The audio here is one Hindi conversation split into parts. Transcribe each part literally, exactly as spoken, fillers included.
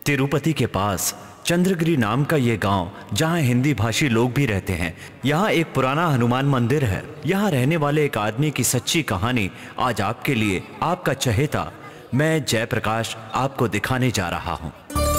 तिरुपति के पास चंद्रगिरी नाम का ये गांव, जहां हिंदी भाषी लोग भी रहते हैं। यहाँ एक पुराना हनुमान मंदिर है। यहाँ रहने वाले एक आदमी की सच्ची कहानी आज आपके लिए, आपका चहेता मैं जयप्रकाश आपको दिखाने जा रहा हूँ।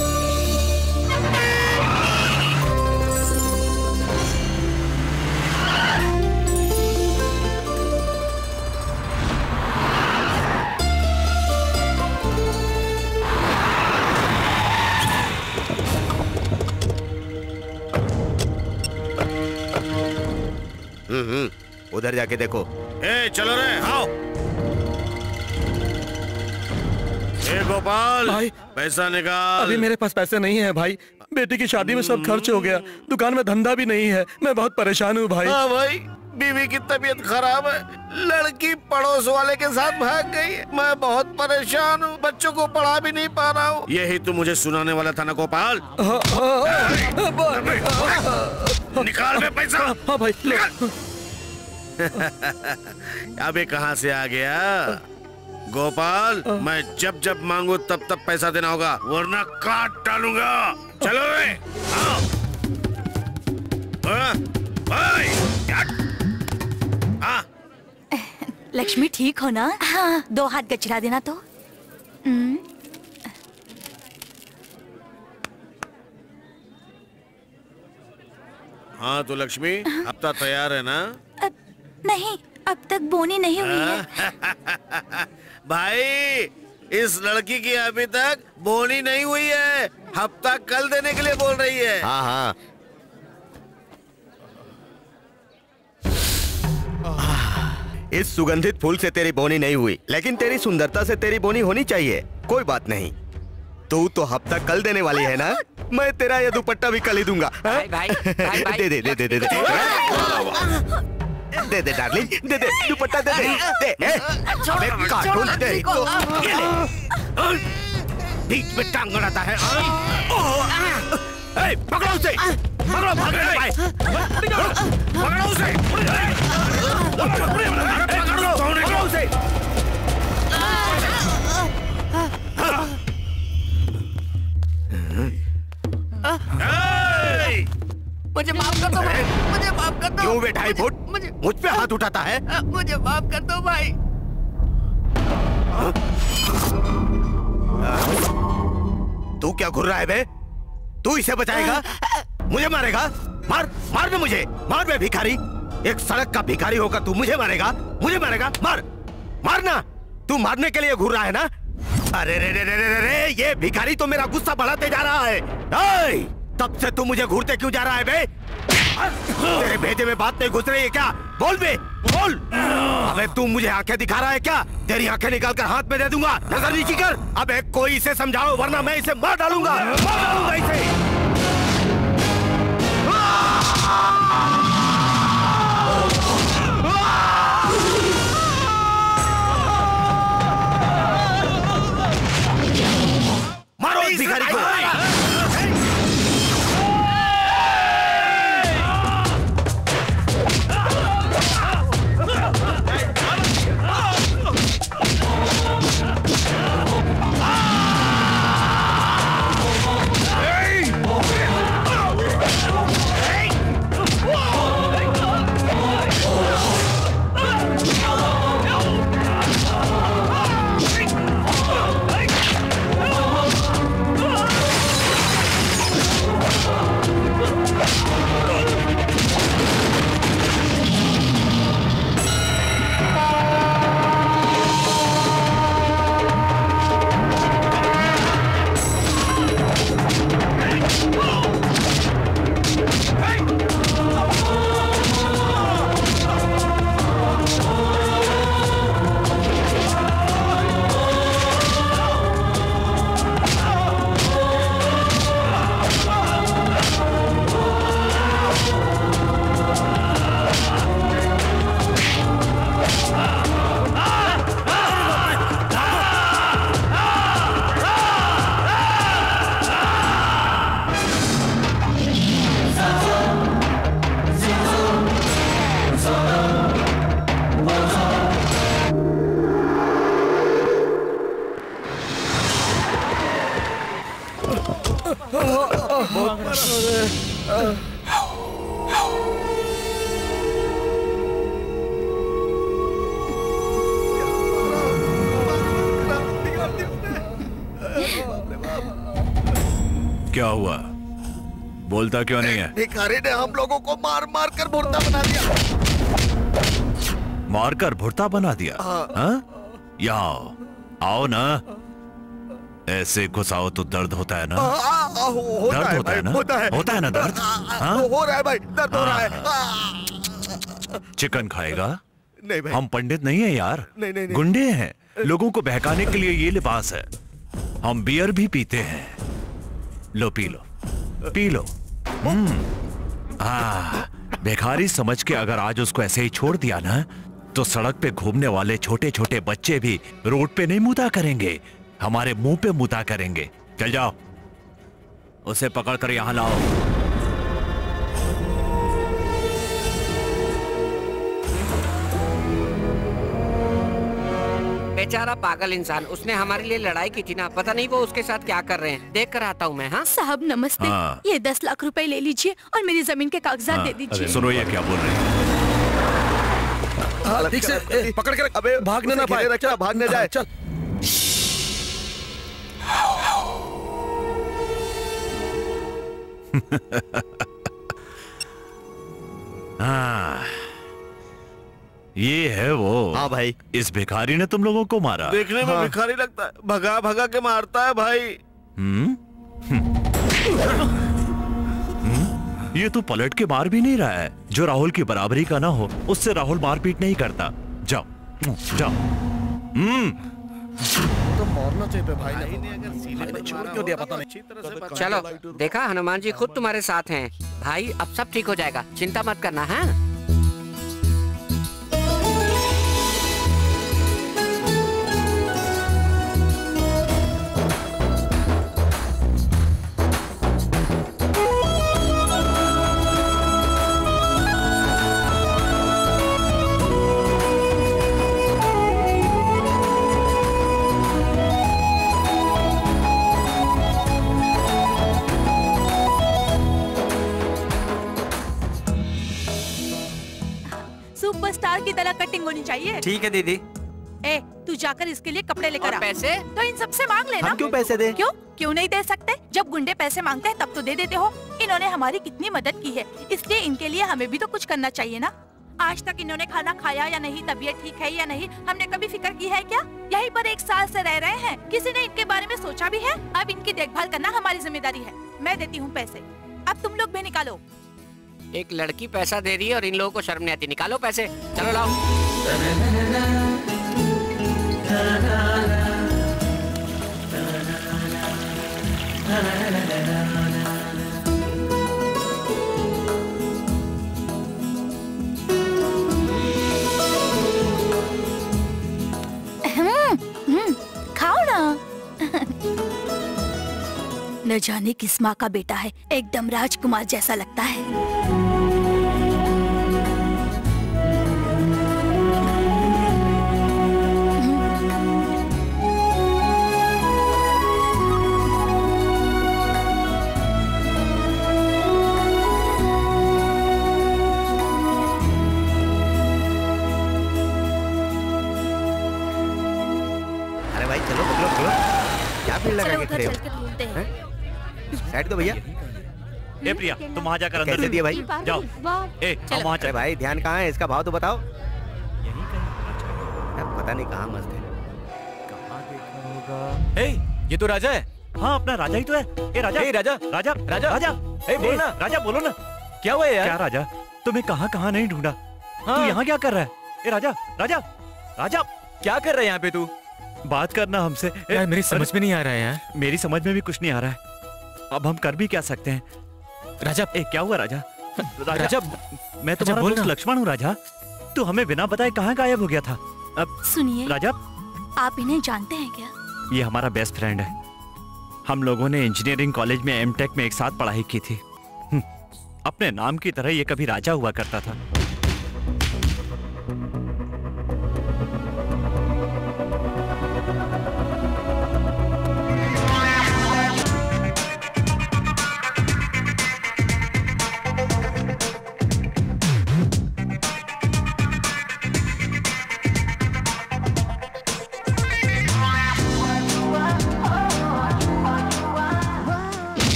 हम्म उधर जाके देखो। ए चलो रे, आओ। ए गोपाल भाई, पैसा निकाल। अभी मेरे पास पैसे नहीं है भाई। बेटी की शादी में सब खर्च हो गया, दुकान में धंधा भी नहीं है, मैं बहुत परेशान हूँ भाई। हाँ भाई, बीवी की तबीयत खराब है, लड़की पड़ोस वाले के साथ भाग गई है। मैं बहुत परेशान हूँ, बच्चों को पढ़ा भी नहीं पा रहा हूँ। यही तू मुझे सुनाने वाला था ना गोपाल? हाँ, हाँ, निकाल बे पैसा। हाँ भाई, निकाल। अबे कहाँ से आ गया गोपाल? मैं जब जब मांगू तब तब पैसा देना होगा, वरना काट डालूंगा। चलो रे, आओ। हाँ। लक्ष्मी ठीक हो ना? हाँ। दो हाथ गचरा देना तो। हाँ तो लक्ष्मी, हफ्ता तैयार है ना? अब, नहीं, अब तक बोनी नहीं हुई है। भाई, इस लड़की की अभी तक बोनी नहीं हुई है, हफ्ता कल देने के लिए बोल रही है। हाँ हाँ। इस सुगंधित फूल से तेरी बोनी नहीं हुई, लेकिन तेरी सुंदरता से तेरी बोनी होनी चाहिए। कोई बात नहीं, तू तो हफ्ता कल देने वाली है ना? मैं तेरा ये दुपट्टा भी कल ही दूंगा। भाई, भाई, भाई, भाई, दे दे दे दे दे दे दे दे डार्लिंग, दे दे दुपट्टा, दे दे दे। अबे कार्टून दे तो बीच में टांग अड़ाता है। ए, पकड़ो उसे, पकड़ो, भागने पाए, पकड़ो उसे, पकड़ो उसे। मुझे माफ कर दो भाई, मुझे माफ कर दो। क्यों बे ढाई फुट मुझ पे हाथ उठाता है? मुझे माफ कर दो भाई। तू क्या घुर रहा है बे? तू इसे बचाएगा? मुझे मारेगा? मार, मार ना मुझे, मार बे भिखारी। एक सड़क का भिखारी होकर तू मुझे मारेगा? मुझे मारेगा? मार, मारना। तू मारने के लिए घुर रहा है ना? अरे रे रे रे रे रे, ये भिखारी तो मेरा गुस्सा बढ़ाते जा रहा है। ऐ, तब से तू मुझे घूरते क्यों जा रहा है बे? तेरे भेजे में बात नहीं घुस रही है क्या? बोल बे, बोल। अबे तू मुझे आंखें दिखा रहा है क्या? तेरी आंखें निकालकर हाथ में दे दूंगा, नजर नीची कर। अबे कोई इसे समझाओ, वरना मैं इसे मार डालूंगा, मार डालूंगा इसे। मारो इस भिखारी को। Hey! क्या हुआ? बोलता क्यों नहीं है? भिखारी ने हम लोगों को मार मार कर भुर्ता बना दिया। मारकर भुर्ता बना दिया? हाँ? यहाँ आओ ना, ऐसे घुसाओ तो दर्द होता है ना? आ, आ, होता दर्द है होता है ना? होता है होता है ना दर्द? हाँ? हो रहा है भाई, दर्द हो रहा है। चिकन खाएगा? नहीं भाई, हम पंडित नहीं है यार, नहीं, नहीं, नहीं। गुंडे हैं। लोगों को बहकाने के लिए ये लिबास है। हम बियर भी पीते हैं। लो पी लो, पी लो। हम्म, हाँ, भिखारी समझ के अगर आज उसको ऐसे ही छोड़ दिया ना, तो सड़क पे घूमने वाले छोटे छोटे बच्चे भी रोड पे नहीं मुता करेंगे, हमारे मुंह पे मुता करेंगे। चल जाओ, उसे पकड़कर यहां लाओ। बेचारा पागल इंसान, उसने हमारे लिए लड़ाई की थी ना, पता नहीं वो उसके साथ क्या कर रहे हैं। देख कर आता हूँ मैं। हाँ साहब नमस्ते। हाँ। ये दस लाख रुपए ले लीजिए और मेरी जमीन के कागजात दे दीजिए। सुनो ये क्या बोल रहे हैं? हाँ, ठीक से ए, पकड़ के रख। अबे भागने ना पाए, रखना, भागने जाए। चल। हाँ, ये है वो। हाँ भाई, इस भिखारी ने तुम लोगों को मारा। देखने में भिखारी लगता है, भगा भगा के मारता है भाई। हम्म? हम्म? ये तो पलट के मार भी नहीं रहा है। जो राहुल की बराबरी का ना हो, उससे राहुल मारपीट नहीं करता। जाओ जाओ। हम्म, तो मारना चाहिए भाई ने। भाई ने अगर सीने पर छोड़ मारा क्यों दिया होता पता तो नहीं। अच्छी तरह से बचा- चलो, देखा हनुमान जी खुद तुम्हारे साथ हैं। भाई अब सब ठीक हो जाएगा, चिंता मत करना। हाँ सुपरस्टार की तरह कटिंग होनी चाहिए। ठीक है दीदी। ए, तू जाकर इसके लिए कपड़े लेकर और आ। पैसे? तो इन सबसे मांग लेना। हम क्यों पैसे दें? क्यों क्यों नहीं दे सकते? जब गुंडे पैसे मांगते हैं तब तो दे देते हो। इन्होंने हमारी कितनी मदद की है, इसलिए इनके लिए हमें भी तो कुछ करना चाहिए ना। आज तक इन्होंने खाना खाया या नहीं, तबीयत ठीक है या नहीं, हमने कभी फिक्र की है क्या? यहीं पर एक साल से रह रहे हैं, किसी ने इनके बारे में सोचा भी है? अब इनकी देखभाल करना हमारी जिम्मेदारी है। मैं देती हूँ पैसे, अब तुम लोग भी निकालो। एक लड़की पैसा दे रही है और इन लोगों को शर्म नहीं आती। निकालो पैसे, चलो लाओ। खाओ ना। न जाने किस माँ का बेटा है, एकदम राजकुमार जैसा लगता है। अरे भाई चलो पकड़ो पकड़ो, क्या भीड़ लगा चलो के उधर खड़े हो? चल कर ढूंढते हैं। साइड दो भैया। ए प्रिया, तुम वहां जाकर अंदर कैसे से दिए भाई? जाओ। ए, हम वहां अरे चल। भाई ध्यान कहाँ है, इसका भाव तो बताओ। यार, पता नहीं कहाँ मस्त है। ए, ये तो राजा है। हाँ, अपना राजा ही तो है। ए राजा, ए, राजा, राजा, राजा, राजा। ए, बोल ना। राजा बोलो ना। क्या हुआ यार? क्या राजा, तुम्हें कहाँ कहाँ नहीं ढूंढा। तू हाँ। यहाँ क्या कर रहा है? ए राजा, राजा, राजा, क्या कर रहा है यहाँ पे तू? बात करना हमसे। ए, यार मेरी समझ अरे, में नहीं आ रहा है यार। मेरी समझ में भी कुछ नहीं आ रहा है। अब हम कर भी क्या सकते हैं? राजा, ए, क्या हुआ राजा? राजा, राजा, मैं तुम्हारा बोल दोस्त ना। लक्ष्मण हूँ राजा। तू हमें बिना बताए कहाँ गायब हो गया था? अब सुनिए, राजा, आप इन्हें जानते हैं क्या? ये हमारा बेस्ट फ्रेंड है। हम लोगों ने इंजीनियरिंग कॉलेज में एमटेक में एक साथ पढ़ाई की थी। हम्म, अपने नाम की तरह ये कभी राजा हुआ करता था।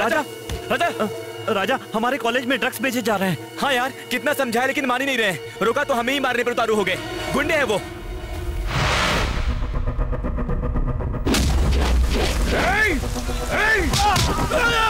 राजा राजा राजा हमारे कॉलेज में ड्रग्स बेचे जा रहे हैं। हाँ यार, कितना समझाया लेकिन मान ही नहीं रहे। रोका तो हमें ही मारने पर उतारू हो गए। गुंडे हैं वो। Hey! Hey!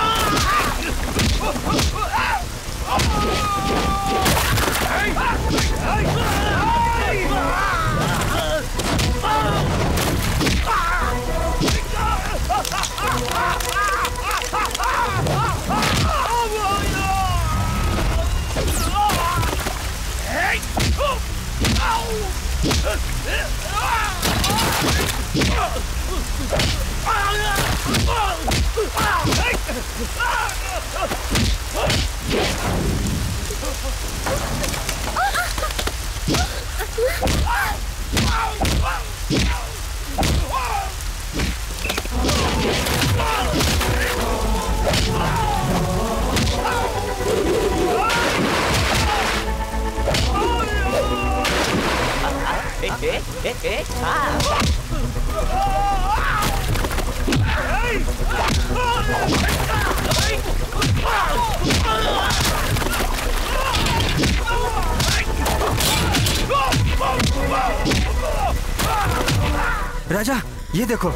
राजा ये देखो।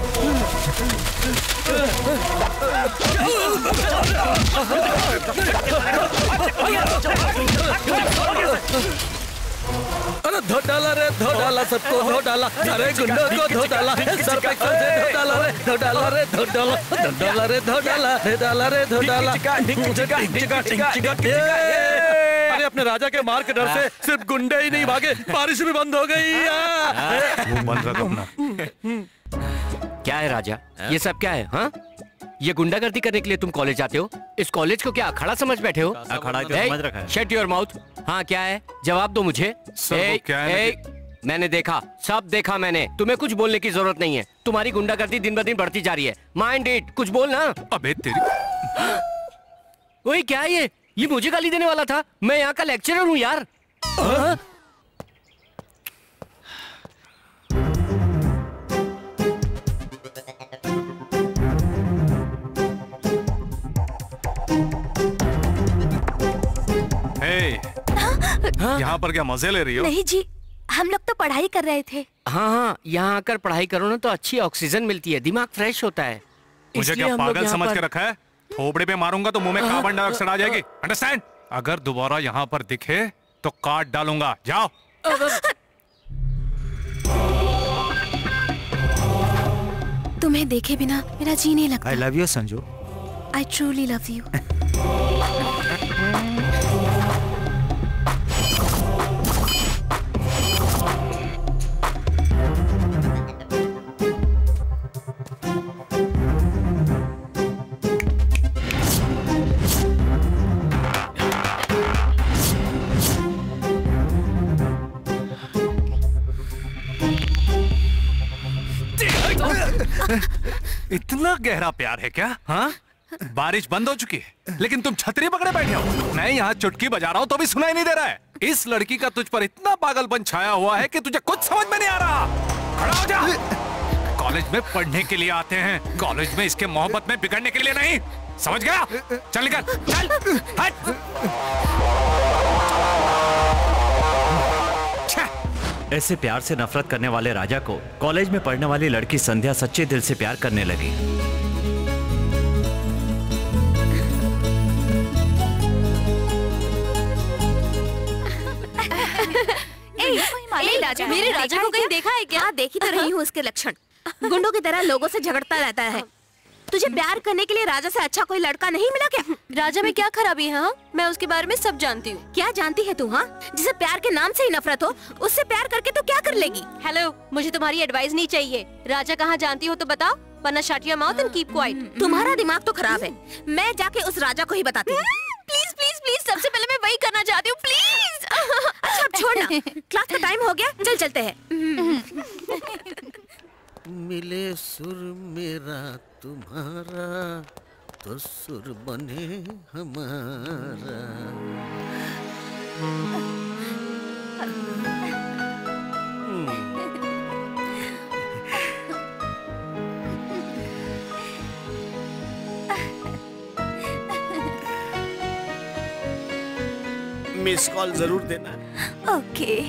अरे धो डाला रे, धो डाला सबको, धो डाला। अरे गुंडों को धो डाला, सर पे कल से धो डाला रे, धो डाला रे, धो डाला, धो डाला रे, धो डाला, धो डाला रे, धो डाला। अरे अपने राजा के मार के डर से सिर्फ गुंडे ही नहीं भागे, बारिश भी बंद हो गई। वो बंद रखो अपना। क्या है राजा, ये सब क्या है? हाँ, ये गुंडागर्दी करने के लिए तुम कॉलेज जाते हो? इस कॉलेज को क्या अखाड़ा समझ बैठे हो? अखाड़ा क्यों समझ रखा है? Shut your mouth. हाँ क्या है, जवाब दो मुझे। ए, क्या है? ए, मैंने देखा, सब देखा मैंने। तुम्हें कुछ बोलने की जरूरत नहीं है। तुम्हारी गुंडागर्दी दिन ब दिन बढ़ती जा रही है। माइंड इट, कुछ बोल ना। अबे तेरी। ओए क्या है ये? ये मुझे गाली देने वाला था? मैं यहाँ का लेक्चरर हूँ यार। हाँ? यहाँ पर क्या मजे ले रही हो? नहीं जी, हम लोग तो पढ़ाई कर रहे थे। हाँ हाँ, यहाँ आकर पढ़ाई करो ना तो अच्छी ऑक्सीजन मिलती है, दिमाग फ्रेश होता है। मुझे क्या पागल समझ के रखा है? थोपड़े पे मारूंगा तो मुंह में कार्बन डाइऑक्साइड आ जाएगी। अंडरस्टैंड? अगर दोबारा यहाँ पर दिखे तो काट डालूंगा। जाओ। तुम्हें देखे बिना मेरा जी नहीं लगता। I love you Sanju. I truly love you. इतना गहरा प्यार है क्या? हाँ, बारिश बंद हो चुकी है लेकिन तुम छतरी पकड़े बैठे हो। मैं यहाँ चुटकी बजा रहा हूँ तो भी सुनाई नहीं दे रहा है। इस लड़की का तुझ पर इतना पागलपन छाया हुआ है कि तुझे कुछ समझ में नहीं आ रहा। खड़ा हो जा। कॉलेज में पढ़ने के लिए आते हैं, कॉलेज में इसके मोहब्बत में बिगड़ने के लिए नहीं। समझ गया? चल निकल, चल हट। ऐसे प्यार से नफरत करने वाले राजा को कॉलेज में पढ़ने वाली लड़की संध्या सच्चे दिल से प्यार करने लगी। ए, राजा, मेरे राजा को कहीं देखा है क्या? हाँ, देखी तो रही हूँ उसके लक्षण। गुंडों की तरह लोगों से झगड़ता रहता है। तुझे प्यार करने के लिए राजा से अच्छा कोई लड़का नहीं मिला क्या? राजा में क्या खराबी है? हाँ, मैं उसके बारे में सब जानती हूँ। क्या जानती है तू? हाँ, जिसे प्यार के नाम से ही नफरत हो, उससे प्यार करके तू क्या कर लेगी? हेलो, मुझे तुम्हारी एडवाइस नहीं चाहिए। राजा कहाँ जानती हो तो बताओ, वरना shut your mouth and keep quiet. तुम्हारा दिमाग तो खराब है। मैं जाके उस राजा को ही बताती हूँ। प्लीज प्लीज प्लीज, सबसे पहले मैं वही करना चाहती हूँ। प्लीज। अच्छा अब छोड़ना, क्लास का टाइम हो गया, चल चलते हैं। मिले सुर मेरा तुम्हारा तो सुर बने हमारा। मिस कॉल जरूर देना। ओके।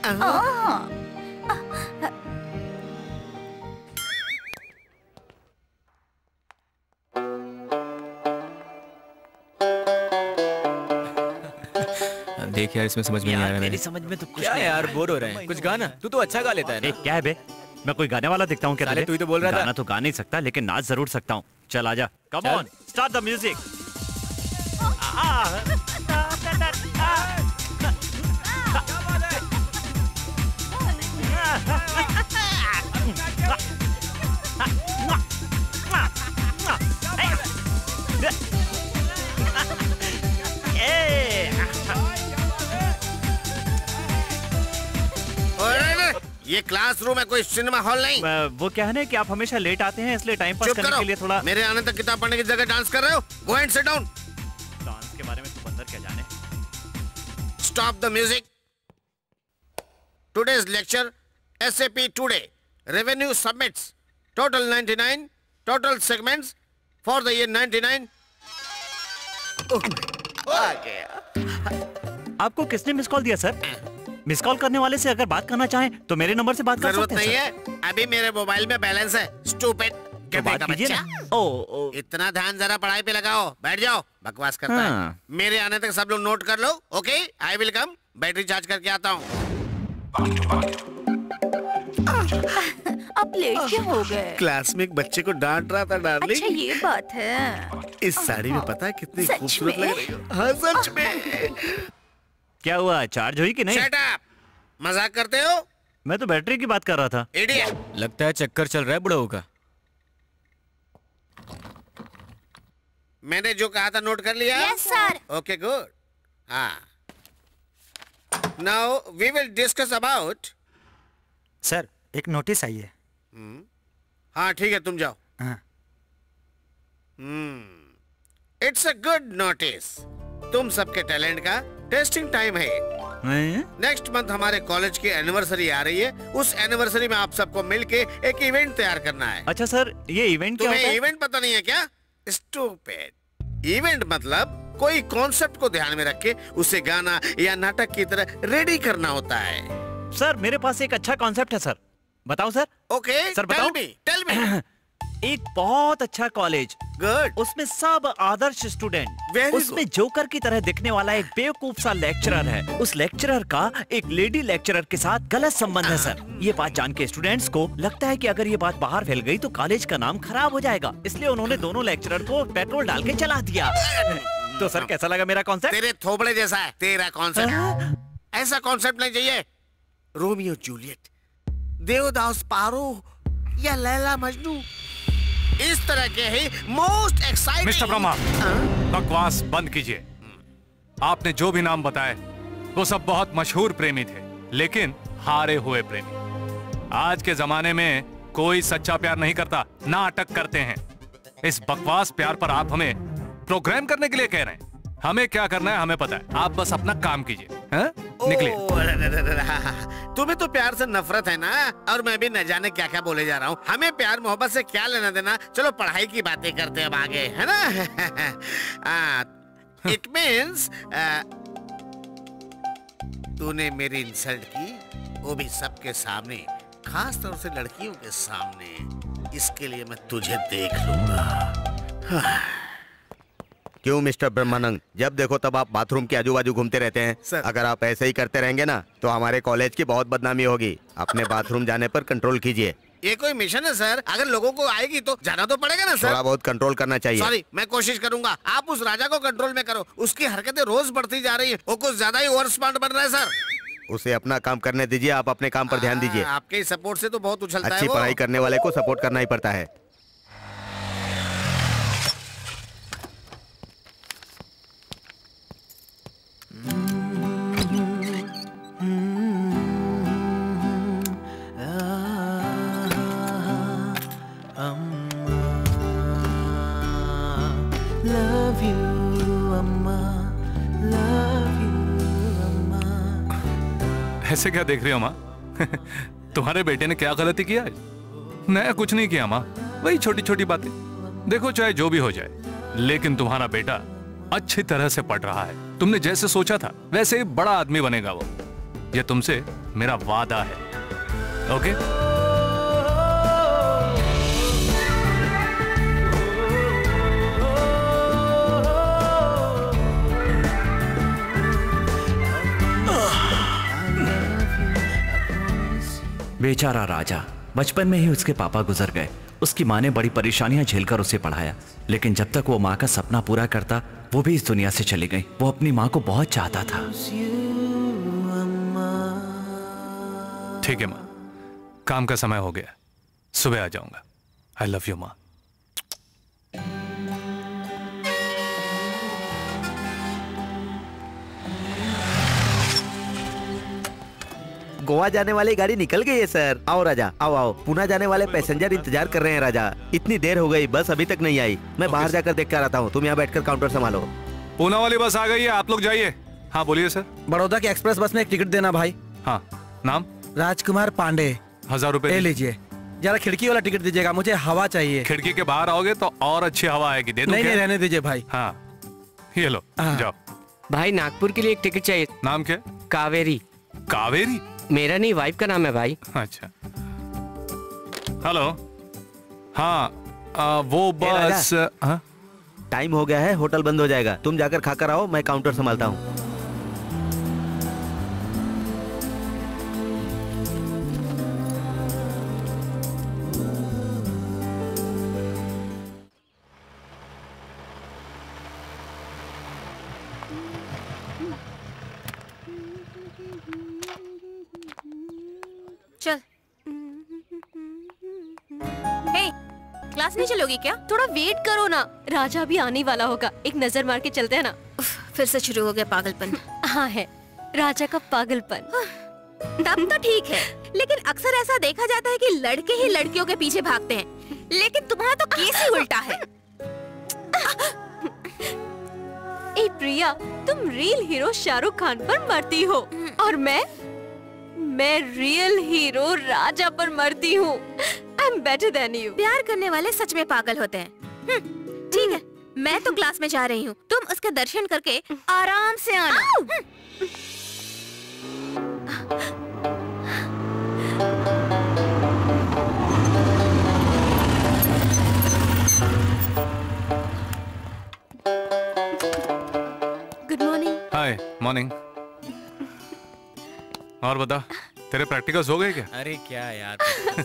देख यार, इसमें समझ में नहीं आ रहा। मेरी समझ में तो कुछ क्या नहीं यार, आ रहा बोर हो रहे हैं। कुछ गाना, तू तो अच्छा गा लेता है है। ना। ए, क्या है बे? मैं कोई गाने वाला दिखता हूँ क्या? साले तुझे? तू ही तो बोल रहा था। गाना तो गा नहीं सकता, लेकिन नाच जरूर सकता हूँ। चल आजा, कम चल। On, start the music. ये क्लासरूम है, कोई सिनेमा हॉल नहीं। वो क्या है ना कि आप हमेशा लेट आते हैं, इसलिए टाइम पास चुप करने करो। के लिए थोड़ा मेरे आने तक किताब पढ़ने की जगह डांस कर रहे हो। Go and sit down. Dance के बारे में तो बंदर क्या जाने। Stop the music. Today's lecture SAP today revenue submits total निन्यानवे total segments for the year निन्यानवे। आ गया। आपको किसने मिस कॉल दिया सर? मिस कॉल करने वाले से अगर बात करना चाहें तो मेरे नंबर से बात कर जरूरत सकते हैं नहीं सर। है, अभी मेरे मोबाइल में बैलेंस है। स्टूपिड तो बात कीजिए ना। ओ, ओ, इतना ध्यान जरा पढ़ाई पे लगाओ। बैठ जाओ, बकवास करता हाँ। है। मेरे आने तक सब लोग नोट कर लो। Okay, I will come. Battery charge करके आता हूँ। अब लेट क्यों हो गए? क्लास में एक बच्चे को डांट रहा था डार्लिंग। अच्छा ये बात है। इस साड़ी में पता है कितनी सच खूबसूरत में? लग रही हो। हाँ सच में। क्या हुआ, चार्ज हुई कि नहीं? Shut up! मजाक करते हो? मैं तो बैटरी की बात कर रहा था। Idiot! लगता है चक्कर चल रहा है बुढ़ऊ का। मैंने जो कहा था नोट कर लिया? Yes sir. Okay good. हाँ। Now we will discuss about. Sir एक नोटिस आई है। हाँ ठीक है, तुम जाओ। हाँ। Hmm it's a good notice. तुम सबके टैलेंट का टेस्टिंग टाइम है। नेक्स्ट मंथ हमारे कॉलेज की एनिवर्सरी आ रही है। उस एनिवर्सरी में आप सबको मिलके एक इवेंट तैयार करना है। अच्छा सर, ये इवेंट क्या होता तुम्हें है? इवेंट पता नहीं है क्या? स्टूपिड। इवेंट मतलब कोई कॉन्सेप्ट को ध्यान में रख के उसे गाना या नाटक की तरह रेडी करना होता है। सर मेरे पास एक अच्छा कॉन्सेप्ट है सर, बताऊं सर? ओके सर बताओ। Tell me tell me. एक बहुत अच्छा कॉलेज, गुड, उसमें सब आदर्श स्टूडेंट, Very उसमें जोकर की तरह दिखने वाला एक बेवकूफ सा लेक्चरर है। उस लेक्चरर का एक लेडी लेक्चरर के साथ गलत संबंध है सर। ये बात जान के स्टूडेंट्स को लगता है कि अगर ये बात बाहर फैल गई तो कॉलेज का नाम खराब हो जाएगा, इसलिए उन्होंने दोनों लेक्चरर को पेट्रोल डाल के जला दिया। तो सर कैसा लगा मेरा कॉन्सेप्ट? तेरे थोबड़े जैसा है तेरा कॉन्सेप्ट। ऐसा कॉन्सेप्ट नहीं चाहिए। रोमियो जूलियट, देवदास पारो या लैला मजनू, इस तरह के ही मोस्ट एक्साइटिंग। मिस्टर ब्रह्मा, बकवास बंद कीजिए। आपने जो भी नाम बताए वो सब बहुत मशहूर प्रेमी थे, लेकिन हारे हुए प्रेमी। आज के जमाने में कोई सच्चा प्यार नहीं करता, नाटक करते हैं। इस बकवास प्यार पर आप हमें प्रोग्राम करने के लिए कह रहे हैं। हमें क्या करना है हमें पता है, आप बस अपना काम कीजिए। हाँ? निकलिए। तुम्हें तो प्यार से नफरत है ना, और मैं भी न जाने क्या क्या बोले जा रहा हूँ। हमें प्यार मोहब्बत से क्या लेना देना। चलो पढ़ाई की बातें करते हैं अब आगे, है ना? इट मीन्स तूने मेरी इंसल्ट की, वो भी सबके सामने, खास तौर से लड़कियों के सामने। इसके लिए मैं तुझे देख लूंगा। क्यों मिस्टर ब्रह्मानंद, जब देखो तब आप बाथरूम के आजू बाजू घूमते रहते हैं? सर। अगर आप ऐसे ही करते रहेंगे ना तो हमारे कॉलेज की बहुत बदनामी होगी। अपने बाथरूम जाने पर कंट्रोल कीजिए। ये कोई मिशन है सर, अगर लोगों को आएगी तो जाना तो पड़ेगा ना सर। थोड़ा बहुत कंट्रोल करना चाहिए। सॉरी, मैं कोशिश करूंगा। आप उस राजा को कंट्रोल में करो, उसकी हरकतें रोज बढ़ती जा रही है। वो कुछ ज्यादा ही ओवर स्मार्ट बन रहा है सर। उसे अपना काम करने दीजिए, आप अपने काम पर ध्यान दीजिए। आपके सपोर्ट से तो बहुत उछलता है अच्छी वो। पढ़ाई करने वाले को सपोर्ट करना ही पड़ता है। ऐसे क्या देख रही हो माँ? तुम्हारे बेटे ने क्या गलती किया? मैं कुछ नहीं किया माँ, वही छोटी छोटी बातें। देखो चाहे जो भी हो जाए, लेकिन तुम्हारा बेटा अच्छी तरह से पढ़ रहा है। तुमने जैसे सोचा था वैसे ही बड़ा आदमी बनेगा वो। ये तुमसे मेरा वादा है। ओके? बेचारा राजा, बचपन में ही उसके पापा गुजर गए। उसकी माँ ने बड़ी परेशानियां झेलकर उसे पढ़ाया, लेकिन जब तक वो माँ का सपना पूरा करता वो भी इस दुनिया से चली गई। वो अपनी माँ को बहुत चाहता था। ठीक है माँ, काम का समय हो गया, सुबह आ जाऊंगा। आई लव यू माँ। गोवा जाने वाली गाड़ी निकल गई है सर। आओ राजा, आओ आओ। पुणे जाने वाले पैसेंजर इंतजार कर रहे हैं राजा। इतनी देर हो गई, बस अभी तक नहीं आई। मैं बाहर जाकर देख कर आता हूँ, तुम यहाँ बैठकर काउंटर संभालो। पुणे वाली बस आ गई है, आप लोग जाइए। हाँ बोलिए सर। बड़ौदा की एक्सप्रेस बस में एक टिकट देना भाई। हाँ, नाम? राजकुमार पांडे। हजार रुपए लीजिए। जरा खिड़की वाला टिकट दीजिएगा, मुझे हवा चाहिए। खिड़की के बाहर आओगे तो और अच्छी हवा आएगी। दे दूं नहीं क्या? नहीं, रहने दीजिए भाई। हाँ, ये लो, जाओ। भाई नागपुर के लिए एक टिकट चाहिए। नाम क्या? कावेरी। कावेरी? मेरा नहीं, वाइफ का नाम है भाई। अच्छा। हेलो। हाँ, आ, वो बस। हाँ? टाइम हो गया है, होटल बंद हो जाएगा। तुम जाकर खाकर आओ, मैं काउंटर संभालता हूँ। चल। हे, क्लास नहीं चलोगी क्या? थोड़ा वेट करो ना, राजा भी आने वाला होगा, एक नजर मार के चलते हैं ना। फिर से शुरू हो गया पागलपन। हाँ है, राजा का पागलपन। तब तो ठीक है, लेकिन अक्सर ऐसा देखा जाता है कि लड़के ही लड़कियों के पीछे भागते हैं, लेकिन तुम्हारा तो केस ही उल्टा है। ए प्रिया, तुम रियल हीरो शाहरुख खान पर मरती हो और मैं मैं रियल हीरो राजा पर मरती हूँ। I am better than you. प्यार करने वाले सच में पागल होते हैं। ठीक है, मैं तो क्लास में जा रही हूँ, तुम उसके दर्शन करके आराम से आना। Good morning. Hi, morning. और बता, तेरे प्रैक्टिकल्स हो गए क्या? अरे क्या यार।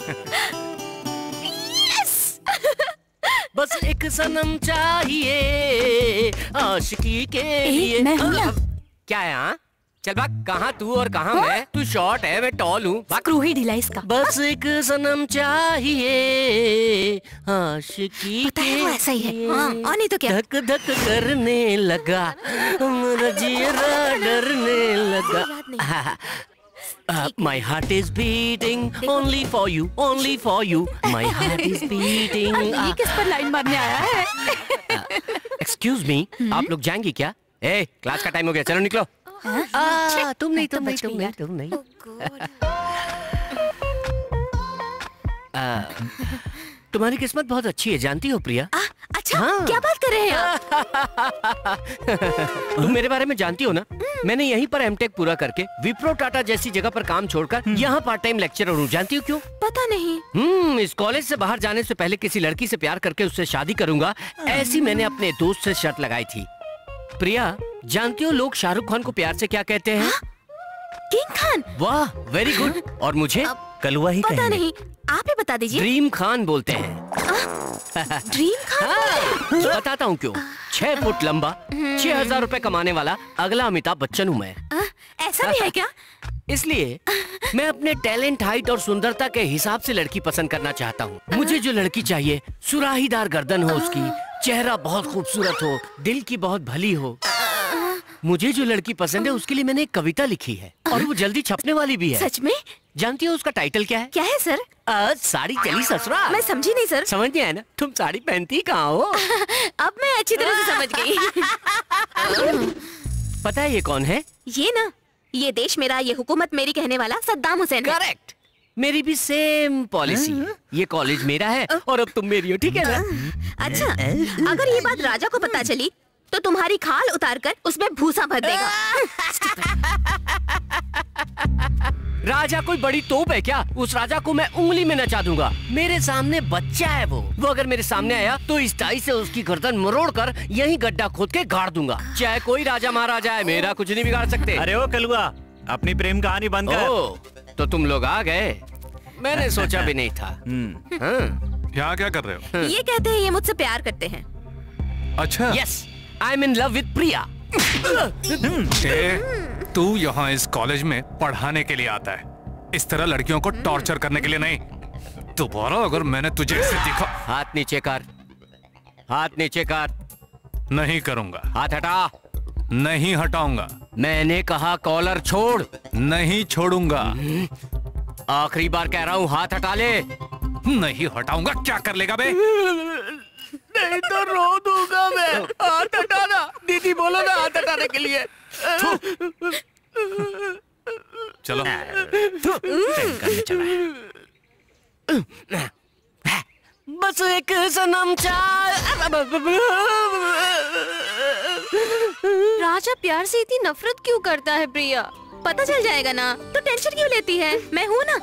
बस एक सनम चाहिए आशिकी के लिए। मैं हूँ ना। क्या है? हाँ, चल भाग। कहाँ तू और कहाँ मैं? तू शॉर्ट है, मैं टॉल हूँ। स्क्रू ही ढीला इसका। बस एक सनम चाहिए आशिकी पता है, वो ऐसा ही है। के हाँ, और नहीं तो क्या? धक धक करने लगा, मेरा जियरा डरने लगा। Uh, my heart is beating only for you, only for you. My heart is beating. ये किस पर लाइन मारने आया है? Excuse me, आप लोग जाएंगी क्या? ए, क्लास का टाइम हो गया, चलो निकलो। आ, तुम नहीं, तुम नहीं, तुम नहीं, तुम नहीं। आ, तुम्हारी किस्मत बहुत अच्छी है, जानती हो प्रिया? आ, अच्छा, हाँ। क्या बात कर रहे हैं आप? तुम मेरे बारे में जानती हो ना? मैंने यहीं पर एमटेक पूरा करके विप्रो टाटा जैसी जगह पर काम छोड़कर यहाँ पार्ट टाइम लेक्चरर हूँ। जानती हो क्यों? पता नहीं। हम्म इस कॉलेज से बाहर जाने से पहले किसी लड़की से प्यार करके उससे शादी करूंगा, ऐसी मैंने अपने दोस्त से शर्त लगाई थी। प्रिया, जानती हो लोग शाहरुख खान को प्यार से क्या कहते हैं? किंग खान। वाह, वेरी गुड। और मुझे कलुआ ही पता नहीं, आप ही बता दीजिए। ड्रीम खान बोलते हैं। ड्रीम खान? हाँ, बताता हूँ क्यों। छह फुट लंबा, छह हजार रूपए कमाने वाला अगला अमिताभ बच्चन हूँ मैं। आ, ऐसा भी है क्या? इसलिए मैं अपने टैलेंट, हाइट और सुंदरता के हिसाब से लड़की पसंद करना चाहता हूँ। मुझे जो लड़की चाहिए, सुराहीदार गर्दन हो उसकी, चेहरा बहुत खूबसूरत हो, दिल की बहुत भली हो। मुझे जो लड़की पसंद है उसके लिए मैंने एक कविता लिखी है और वो जल्दी छपने वाली भी है। सच में? जानती हो उसका टाइटल क्या है? क्या है सर? आ, साड़ी चली ससुराल। मैं समझी नहीं सर। समझ नहीं आया ना? तुम साड़ी पहनती कहाँ हो? अब मैं अच्छी तरह से समझ गई। पता है ये कौन है? ये ना, ये देश मेरा, ये हुकूमत मेरी कहने वाला सद्दाम हुसैन। करेक्ट। मेरी भी सेम पॉलिसी है। ये कॉलेज मेरा है और अब तुम मेरी हो, ठीक है ना? अच्छा, अगर ये बात राजा को पता चली तो तुम्हारी खाल उतार कर उसमें भूसा भर देगा। राजा कोई बड़ी तोप है क्या? उस राजा को मैं उंगली में नचा दूंगा। मेरे सामने बच्चा है वो वो अगर मेरे सामने आया तो इस टाई से उसकी गर्दन मरोड़ कर यही गड्ढा खोद के गाड़ दूंगा। चाहे कोई राजा महाराजा है, मेरा कुछ नहीं बिगाड़ सकते। अरे ओ कलुआ, अपनी प्रेम कहानी बंद कर। ओ, तो तुम लोग आ गए, मैंने सोचा भी नहीं था। हाँ। यहाँ क्या कर रहे हो? ये कहते हैं ये मुझसे प्यार करते हैं। अच्छा। Yes, I am in love with Priya. तू यहाँ इस कॉलेज में पढ़ाने के लिए आता है, इस तरह लड़कियों को टॉर्चर करने के लिए नहीं। दोबारा अगर मैंने तुझे ऐसे दिखा। हाथ नीचे कर, हाथ नीचे कर। नहीं करूंगा। हाथ हटा। नहीं हटाऊंगा। मैंने कहा कॉलर छोड़। नहीं छोड़ूंगा। आखिरी बार कह रहा हूँ, हाथ हटा ले। नहीं हटाऊंगा। क्या कर लेगा बे? नहीं तो रो दूंगा मैं। हाथ हटाना। दीदी बोलो ना हाथ हटाने के लिए। चलो। बस एक सनम चाह। राजा प्यार से इतनी नफरत क्यों करता है प्रिया? पता चल जाएगा ना, तो टेंशन क्यों लेती है? मैं हूँ ना।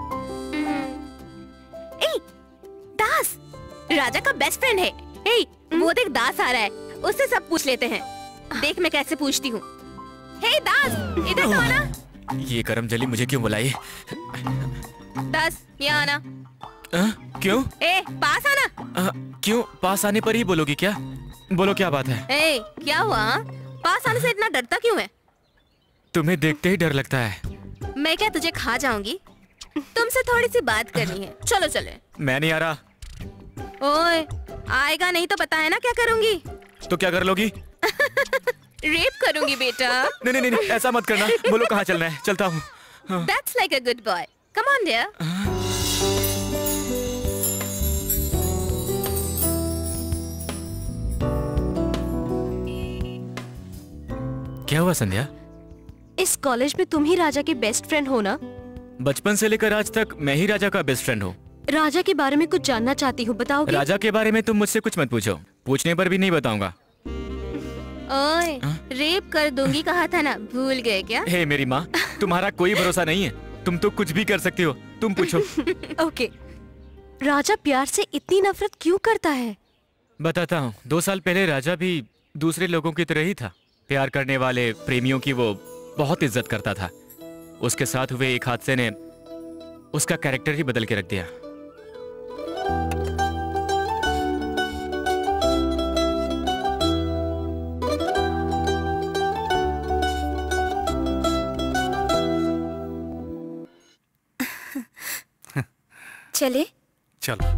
ए, दास राजा का बेस्ट फ्रेंड है। ए, वो देख दास आ रहा है, उससे सब पूछ लेते हैं। देख मैं कैसे पूछती हूँ। हे दास, इधर तो आना। ये करम जली मुझे क्यों बुलाई? दास यहाँ आना। आ, क्यों? ए, पास आना। आ, क्यों? पास आने पर ही बोलोगी क्या? बोलो क्या बात है? ए, क्या हुआ? पास आने से इतना डरता क्यों है? तुम्हें देखते ही डर लगता है। मैं क्या तुझे खा जाऊंगी? तुमसे थोड़ी सी बात करनी है। चलो चले। मैं नहीं आ रहा। ओए, आएगा नहीं तो पता है ना क्या करूंगी? तो क्या कर लोगी? रेप करूंगी बेटा। नहीं नहीं नहीं, ऐसा मत करना। बोलो कहाँ चलना है, चलता हूँ। That's like a good boy. Come on, dear. क्या हुआ संध्या? इस कॉलेज में तुम ही राजा के बेस्ट फ्रेंड हो ना? बचपन से लेकर आज तक मैं ही राजा का बेस्ट फ्रेंड हूँ। राजा के बारे में कुछ जानना चाहती हूँ, बताओगे? राजा के बारे में तुम मुझसे कुछ मत पूछो, पूछने पर भी नहीं बताऊंगा। ओए, रेप कर दूंगी कहा था ना, भूल गए क्या? हे मेरी माँ, तुम्हारा कोई भरोसा नहीं है। तुम तो कुछ भी कर सकती हो, तुम पूछो। ओके, राजा प्यार से इतनी नफरत क्यों करता है? बताता हूँ। दो साल पहले राजा भी दूसरे लोगों की तरह ही था। प्यार करने वाले प्रेमियों की वो बहुत इज्जत करता था। उसके साथ हुए एक हादसे ने उसका कैरेक्टर ही बदल के रख दिया। चले? चलो।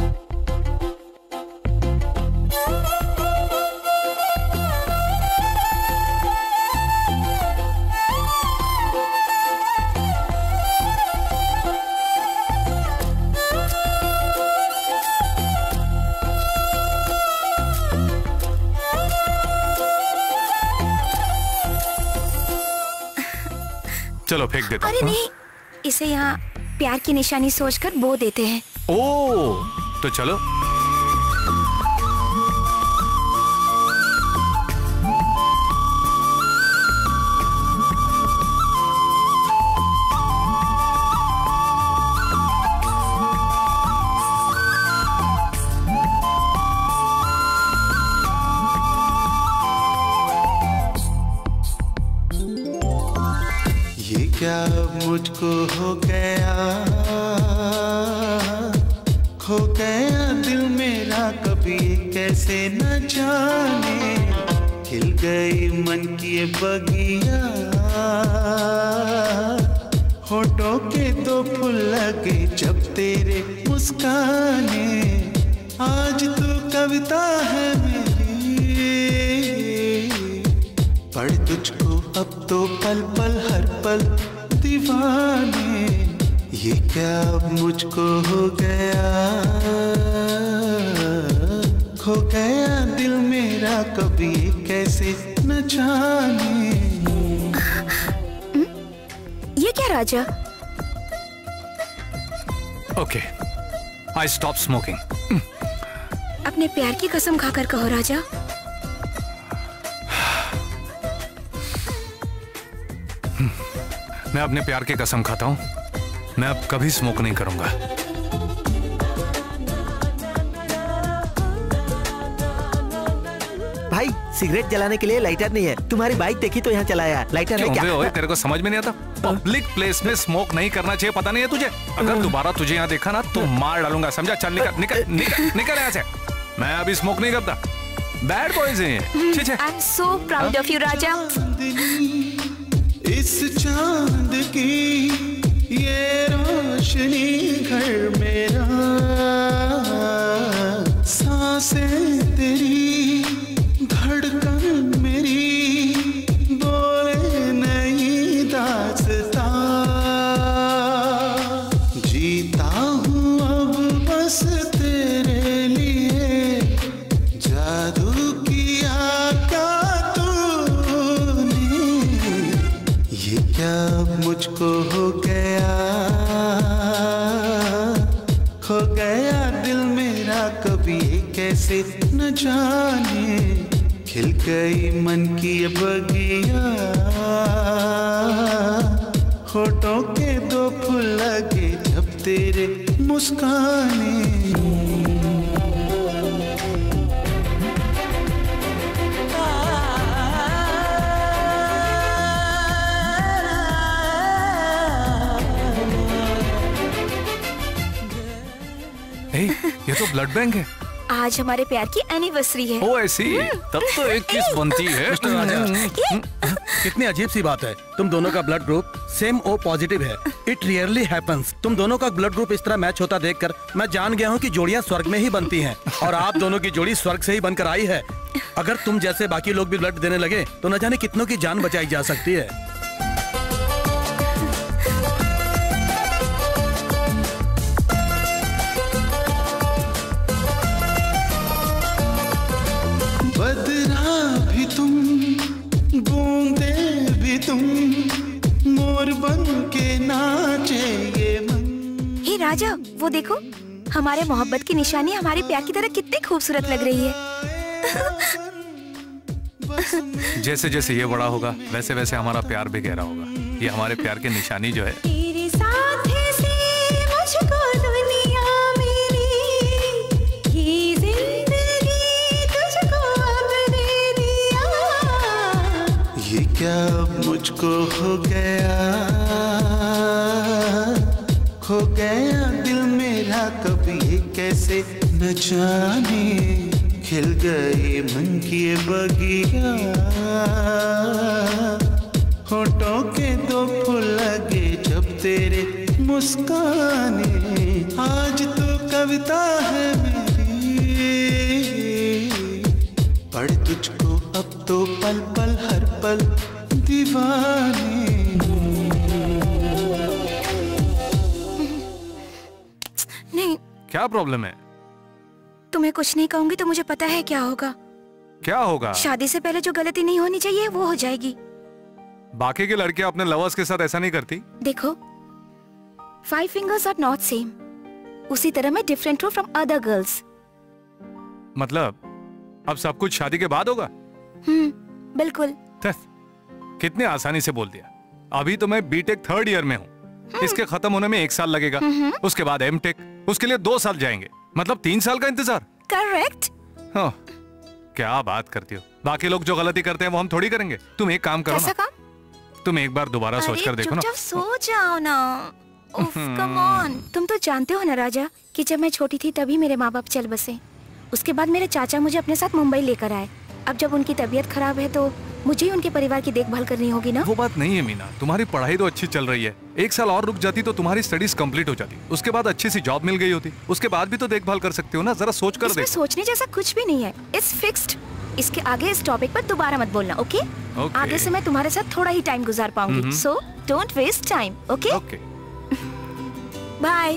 चलो फेंक देता हूँ। अरे नहीं, इसे यहाँ प्यार की निशानी सोचकर बो देते हैं। ओ, तो चलो। ये क्या मुझको हो गया, खो गया दिल मेरा कभी कैसे न जाने, खिल गई मन की ये बगिया, होठों के दो फूल लगे जब तेरे मुस्काने, आज तो कविता है मेरी, पढ़ तुझको अब तो पल पल हर पल दीवाने, ये क्या अब मुझको हो गया, खो गया दिल मेरा कभी कैसे न जाने। ये क्या Raja? Okay, I stop smoking. अपने प्यार की कसम खाकर कहो राजा। मैं अपने प्यार की कसम खाता हूँ, मैं अब कभी स्मोक नहीं करूंगा। भाई सिगरेट जलाने के लिए लाइटर नहीं है, तुम्हारी बाइक देखी तो यहाँ चलाया, लाइटर है क्या? ओए, तेरे को समझ में नहीं आता? पब्लिक प्लेस में स्मोक नहीं करना चाहिए, पता नहीं है तुझे? अगर दोबारा तुझे यहाँ देखा ना तो मार डालूंगा, समझा? चल निकल निकल निकल निकल यहाँ से। मैं अभी स्मोक नहीं करता, बैड बॉयज हैं। छे छे। I am so proud of you Raja. इस चांद की ये रोशनी घर मेरा, सांसें तेरी धड़कन मेरी, बोले नहीं दास्तां, जीता हूँ अब बस तेरे लिए, जादू किया क्या तूने, ये क्या मुझको हो गया, खो गया दिल मेरा कभी कैसे न जाने, खिल गई मन की ये बगिया, होठों के दो फूल लगे जब तेरे मुस्काने। ए, ये तो ब्लड बैंक है। आज हमारे प्यार की एनिवर्सरी है। ओ ऐसी, तब तो इक्कीस बनती है। मिस्टर राजा, कितनी अजीब सी बात है, तुम दोनों का blood group same O positive है। It really happens. तुम दोनों का ब्लड ग्रुप इस तरह मैच होता देखकर मैं जान गया हूँ कि जोड़ियाँ स्वर्ग में ही बनती हैं, और आप दोनों की जोड़ी स्वर्ग से ही बनकर आई है। अगर तुम जैसे बाकी लोग भी ब्लड देने लगे तो न जाने कितनों की जान बचाई जा सकती है। बदरा भी तुम, बूंदे भी तुम, मोर बन के नाचे ये मन। हे राजा, वो देखो, हमारे मोहब्बत की निशानी हमारे प्यार की तरह कितनी खूबसूरत लग रही है। जैसे जैसे ये बड़ा होगा वैसे वैसे हमारा प्यार भी गहरा होगा। ये हमारे प्यार की निशानी जो है। तेरे साथ से मुझको दुनिया मिली, ये जिंदगी तुझको अब दे दिया, ये क्या मुझको हो गया, खो गया दिल मेरा कभी कैसे न जाने, खिल गई मन की ये बगिया, होठों के दो फूल लगे जब तेरे मुस्काने, आज तो कविता है मेरी, पढ़ तुझको अब तो पल पल हर पल दीवाने। नहीं, क्या प्रॉब्लम है? तुम्हें कुछ नहीं कहूंगी तो मुझे पता है क्या होगा। क्या होगा? शादी से पहले जो गलती नहीं होनी चाहिए वो हो जाएगी। बाकी की लड़कियां अपने लवर्स के साथ ऐसा नहीं करती। देखो, five fingers are not same, उसी तरह मैं डिफरेंट हूँ फ्रॉम अदर गर्ल्स। मतलब अब सब कुछ शादी के बाद होगा? हम्म, बिल्कुल। कितने आसानी से बोल दिया। अभी तो मैं बीटेक थर्ड ईयर में हूँ, इसके खत्म होने में एक साल लगेगा, उसके बाद एमटेक, उसके लिए दो साल जाएंगे, मतलब तीन साल का इंतजार। करेक्ट। हाँ, क्या बात करती हो। बाकी लोग जो गलती करते हैं वो हम थोड़ी करेंगे। तुम एक काम करो ना, तुम एक बार दोबारा सोच कर देखो ना। सो जाओ ना। उफ, कम ऑन। तुम तो जानते हो ना राजा कि जब मैं छोटी थी तभी मेरे माँ बाप चल बसे। उसके बाद मेरे चाचा मुझे अपने साथ मुंबई लेकर आए। अब जब उनकी तबीयत खराब है तो मुझे ही उनके परिवार की देखभाल करनी होगी ना। वो बात नहीं है मीना, तुम्हारी पढ़ाई तो अच्छी चल रही है। एक साल और रुक जाती तो तुम्हारी स्टडीज कंप्लीट हो जाती, उसके बाद अच्छी सी जॉब मिल गई होती, उसके बाद भी तो देखभाल कर सकते हो ना। जरा सोच कर देखो। सोचने जैसा कुछ भी नहीं है, इट्स फिक्स्ड। इसके आगे इस टॉपिक पर दोबारा मत बोलना, ओके? okay? आगे से मैं तुम्हारे साथ थोड़ा ही टाइम गुजार पाऊंगी, so don't waste time, okay? Okay, bye.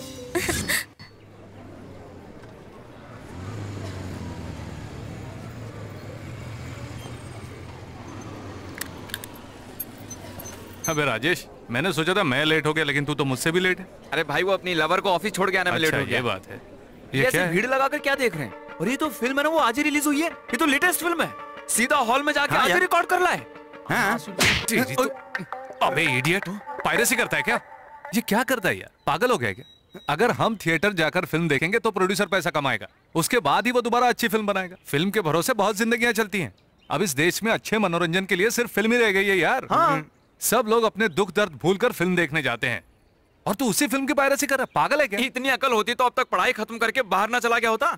अबे राजेश, मैंने सोचा था मैं लेट हो गया, लेकिन तू तो मुझसे भी लेट है। अरे भाई, वो अपनी लवर को ऑफिस छोड़ के आने में लेट हो गया। ये बात है। ये, ये क्या है? भीड़ लगाकर क्या देख रहे हैं? और ये तो फिल्म है ना, वो आज ही रिलीज हुई है। ये तो लेटेस्ट फिल्म है, सीधा हॉल में जाके आज ही रिकॉर्ड कर लाए। अबे इडियट, पायरेसी करता है क्या? ये क्या करता है यार, पागल हो गया क्या? अगर हम थिएटर जाकर फिल्म देखेंगे तो प्रोड्यूसर पैसा कमाएगा, उसके बाद ही वो दोबारा अच्छी फिल्म बनाएगा। फिल्म के भरोसे बहुत जिंदगियां चलती हैं। अब इस देश में अच्छे मनोरंजन के लिए सिर्फ फिल्म ही रह गई है यार। हाँ। सब लोग अपने दुख दर्द भूलकर फिल्म देखने जाते हैं और तू उसी फिल्म की पायरेसी कर रहा है, पागल है क्या? इतनी अकल होती तो अब तक पढ़ाई खत्म करके बाहर ना चला गया होता।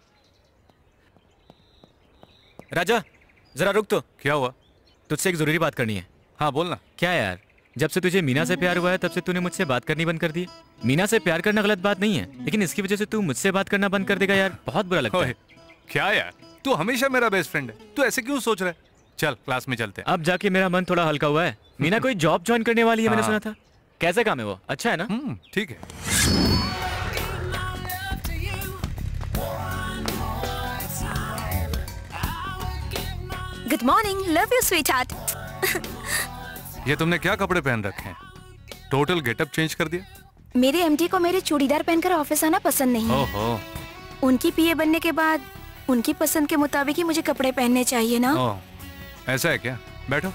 राजा जरा रुक तो। क्या हुआ? तुझसे एक जरूरी बात करनी है। हाँ बोलना। क्या यार, जब से तुझे मीना से प्यार हुआ है तब से तूने मुझसे बात करनी बंद कर दी। मीना से प्यार करना गलत बात नहीं है, लेकिन इसकी वजह से तू मुझसे बात करना बंद कर देगा यार, बहुत बुरा लगता है। क्या यार, तू हमेशा मेरा बेस्ट फ्रेंड है, तू ऐसे क्यों सोच रहा है? चल क्लास में चलते हैं। अब जाके मेरा मन थोड़ा हल्का हुआ है। मीना कोई जॉब ज्वाइन करने वाली है, मैंने सुना था। कैसा काम है वो, अच्छा है ना? ठीक है। Good morning, love you sweetheart. ये तुमने क्या कपड़े पहन रखे हैं? टोटल गेटअप चेंज कर दिया। मेरे एमडी को मेरे चूड़ीदार पहनकर ऑफिस आना पसंद नहीं है। ओहो। उनकी पीए बनने के बाद उनकी पसंद के मुताबिक ही मुझे कपड़े पहनने चाहिए ना। ओह, ऐसा है क्या? बैठो।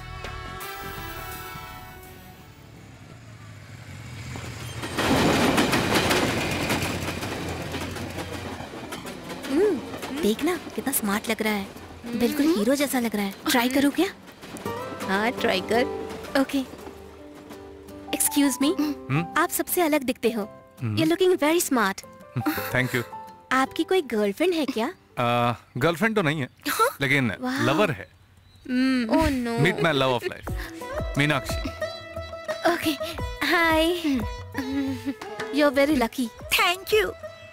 देखना कितना स्मार्ट लग रहा है, बिल्कुल हीरो जैसा लग रहा है। ट्राई करूँ क्या? हाँ ट्राई कर। ओके। एक्सक्यूज मी, आप सबसे अलग दिखते हो। You looking very smart. Thank you. आपकी कोई गर्लफ्रेंड है क्या? गर्लफ्रेंड तो नहीं है, लेकिन लवर है। Oh no. Meet my love of life, Meenakshi. Okay, hi. You are very lucky. Thank you.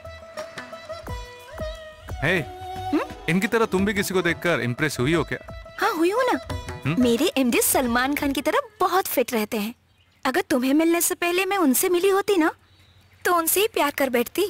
Hey, इनकी तरह तुम भी किसी को देखकर इम्प्रेस हुई हो क्या? हाँ हुई हूँ ना। मेरे एमडी सलमान खान की तरह बहुत फिट रहते हैं। अगर तुम्हें मिलने से पहले मैं उनसे मिली होती ना तो उनसे ही प्यार कर बैठती।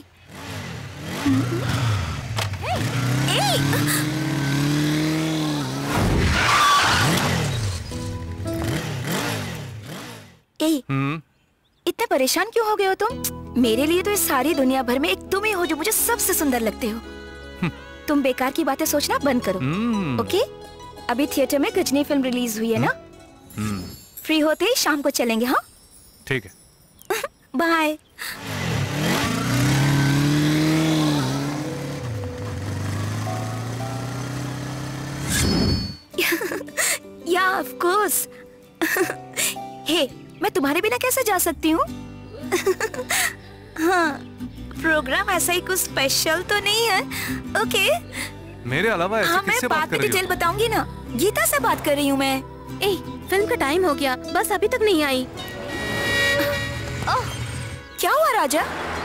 ए, इतने परेशान क्यों हो गए हो तुम? मेरे लिए तो इस सारी दुनिया भर में एक तुम ही हो जो मुझे सबसे सुंदर लगते हो। तुम बेकार की बातें सोचना बंद करो, ओके? अभी थिएटर में गजनी फिल्म रिलीज हुई है ना, फ्री होते ही शाम को चलेंगे। हाँ ठीक है, बाय। या ऑफ कोर्स। हे, मैं तुम्हारे बिना कैसे जा सकती हूँ? हाँ, प्रोग्राम ऐसा ही कुछ स्पेशल तो नहीं है, ओके? मेरे अलावा ऐसे हाँ, किससे मैं बात बाद कर में रही हो? डिटेल बताऊंगी ना। गीता से बात कर रही हूँ मैं। ए, फिल्म का टाइम हो गया, बस अभी तक नहीं आई। ओह, क्या हुआ राजा?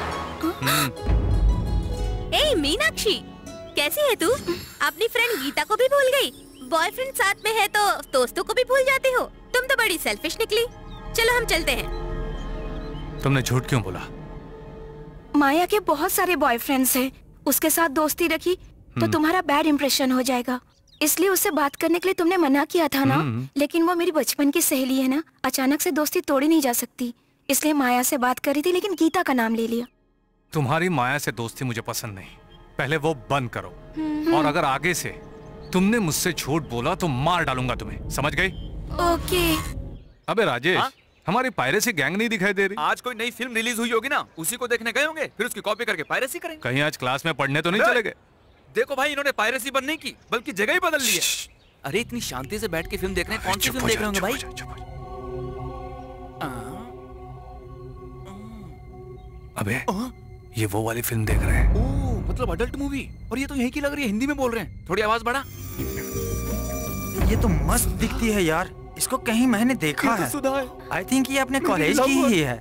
ए मीनाक्षी, कैसी है तू? अपनी फ्रेंड गीता को भी भूल गई? बॉयफ्रेंड साथ में है तो दोस्तों को भी भूल जाती हो? तुम तो बड़ी सेल्फिश निकली। चलो हम चलते हैं। तुमने झूठ क्यों बोला? माया के बहुत सारे बॉयफ्रेंड्स हैं, उसके साथ दोस्ती रखी तो तुम्हारा बैड इंप्रेशन हो जाएगा, इसलिए उससे बात करने के लिए तुमने मना किया था ना। लेकिन वो मेरी बचपन की सहेली है ना, अचानक से दोस्ती तोड़ी नहीं जा सकती, इसलिए माया से बात करी थी, लेकिन गीता का नाम ले लिया। तुम्हारी माया से दोस्ती मुझे पसंद नहीं, पहले वो बंद करो। और अगर आगे से तुमने मुझसे झूठ बोला तो मार डालूंगा तुम्हें, समझ गई? ओके। अबे राजेश, हाँ? हमारी पायरेसी गैंग नहीं दिखाई दे रही। आज कोई नई फिल्म रिलीज हुई होगी ना, उसी को देखने गए होंगे, फिर उसकी कॉपी करके पायरेसी करेंगे। कहीं आज क्लास में पढ़ने तो नहीं चले गए? देखो भाई, इन्होंने पायरेसी बंद नहीं की, बल्कि जगह ही बदल ली है। अरे इतनी शांति से बैठ के फिल्म देख रहे हैं, कौन सी फिल्म देख रहे होंगे भाई? अबे ये वो वाली फिल्म देख रहे हैं। ओह, मतलब अडल्ट मूवी। और ये तो यही की लग रही है, हिंदी में बोल रहे हैं। थोड़ी आवाज बढ़ा। ये तो मस्त दिखती है यार, इसको कहीं मैंने देखा है। आई थिंक ये अपने कॉलेज की ही है।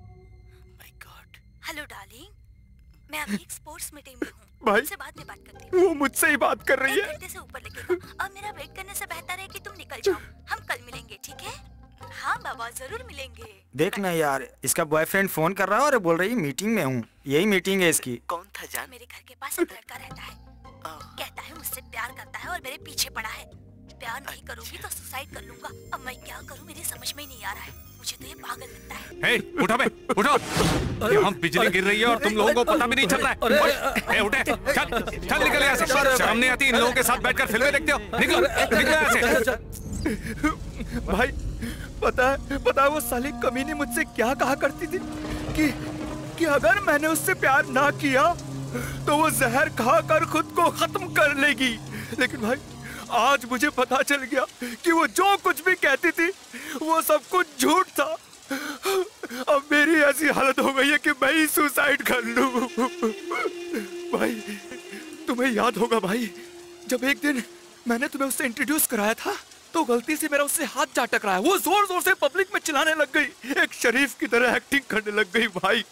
हेलो डार्लिंग, मैं अभी एक स्पोर्ट्स मीटिंग में हूँ, भाई, तुमसे बाद में बात करती हूँ। वो मुझसे ही बात कर रही है। घंटे से ऊपर लगेगा और मेरा वेट करने से बेहतर है कि तुम निकल जाओ। हम कल मिलेंगे, ठीक है? हाँ बाबा, जरूर मिलेंगे। देख ना यार, इसका बॉयफ्रेंड फोन कर रहा है और बोल रही है मीटिंग में हूँ। यही मीटिंग है इसकी। कौन था जान? मेरे घर के पास एक लड़का रहता है, कहता है मुझसे प्यार करता है और मेरे पीछे पड़ा है। प्यार नहीं करूंगी तो सुसाइड कर लूंगा। अब मैं क्या करूं, मेरी समझ में नहीं आ रहा है। मुझे तो ये पागल लगता है। हे, उठो बे, उठो। यहाँ बिजली गिर रही है और तुम लोगों को पता भी नहीं चल रहा है। हे, उठे, चल, चल निकल यहाँ से। शर्म नहीं आती इन लोगों के साथ बैठकर फिल्में देखते हो? निकलो, निकलो यहाँ से। भाई, पता है पता है वो साली कमीनी मुझसे क्या कहा करती थी कि कि अगर मैंने उससे प्यार ना किया तो वो जहर खाकर खुद को खत्म कर लेगी। लेकिन भाई आज मुझे पता चल गया कि वो जो कुछ भी कहती थी वो सब कुछ झूठ था। अब मेरी ऐसी हालत हो गई है कि मैं ही सुसाइड कर लूं। भाई तुम्हें याद होगा भाई, जब एक दिन मैंने तुम्हें उससे इंट्रोड्यूस कराया था तो गलती से मेरा उससे हाथ जा टकराया। वो जोर जोर से पब्लिक में चिल्लाने लग गई, एक शरीफ की तरह एक्टिंग करने लग गई भाई।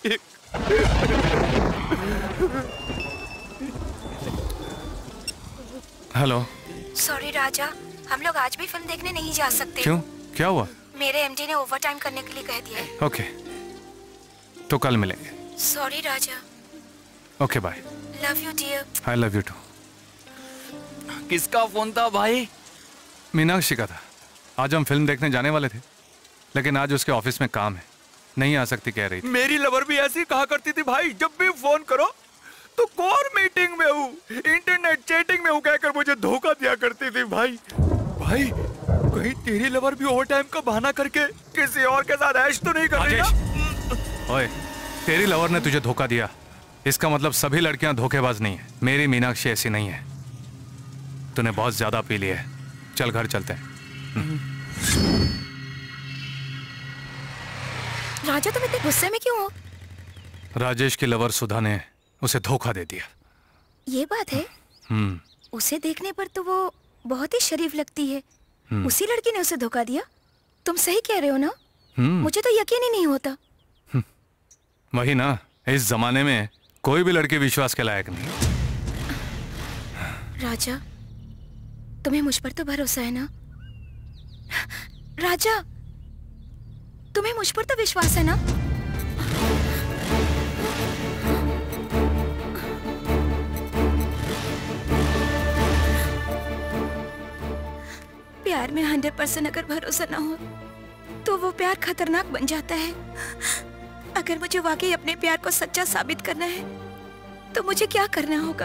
हेलो। सॉरी राजा, हम लोग आज भी फिल्म देखने नहीं जा सकते। क्यों, क्या हुआ? मेरे एमडी ने ओवर टाइम करने के लिए कह दिया है। ओके, तो कल मिलेंगे। Sorry Raja. Okay bye. Love you dear. I love you too. किसका फोन था भाई? मीनाक्षी का था। आज हम फिल्म देखने जाने वाले थे, लेकिन आज उसके ऑफिस में काम है, नहीं आ सकती कह रही थी। मेरी लवर भी ऐसी कहा करती थी भाई, जब भी फोन करो तो कोर मीटिंग में हूँ, इंटरनेट चैटिंग में हूँ कहकर मुझे धोखा दिया करती थी भाई। भाई कहीं तेरी लवर भी ओवर टाइम का बहाना करके किसी और के साथ ऐश तो नहीं कर रही ना? ओए, तेरी लवर ने तुझे धोखा दिया, इसका मतलब सभी लड़कियां धोखेबाज नहीं है। मेरी मीनाक्षी ऐसी नहीं है। तूने बहुत ज्यादा पी लिया है, चल घर चलते हैं। राजा तुम इतने गुस्से में क्यों हो? राजेश की लवर सुधा ने उसे धोखा दे दिया। ये बात है? हम्म। उसे देखने पर तो वो बहुत ही शरीफ लगती है, उसी लड़की ने उसे धोखा दिया? तुम सही कह रहे हो ना? मुझे तो यकीन ही नहीं होता। वही ना, इस जमाने में कोई भी लड़की विश्वास के लायक नहीं। राजा तुम्हें मुझ पर तो भरोसा है ना? राजा तुम्हें मुझ पर तो विश्वास है ना? प्यार में हंड्रेड परसेंट अगर भरोसा ना हो तो वो प्यार खतरनाक बन जाता है। अगर मुझे वाकई अपने प्यार को सच्चा साबित करना है तो मुझे क्या करना होगा?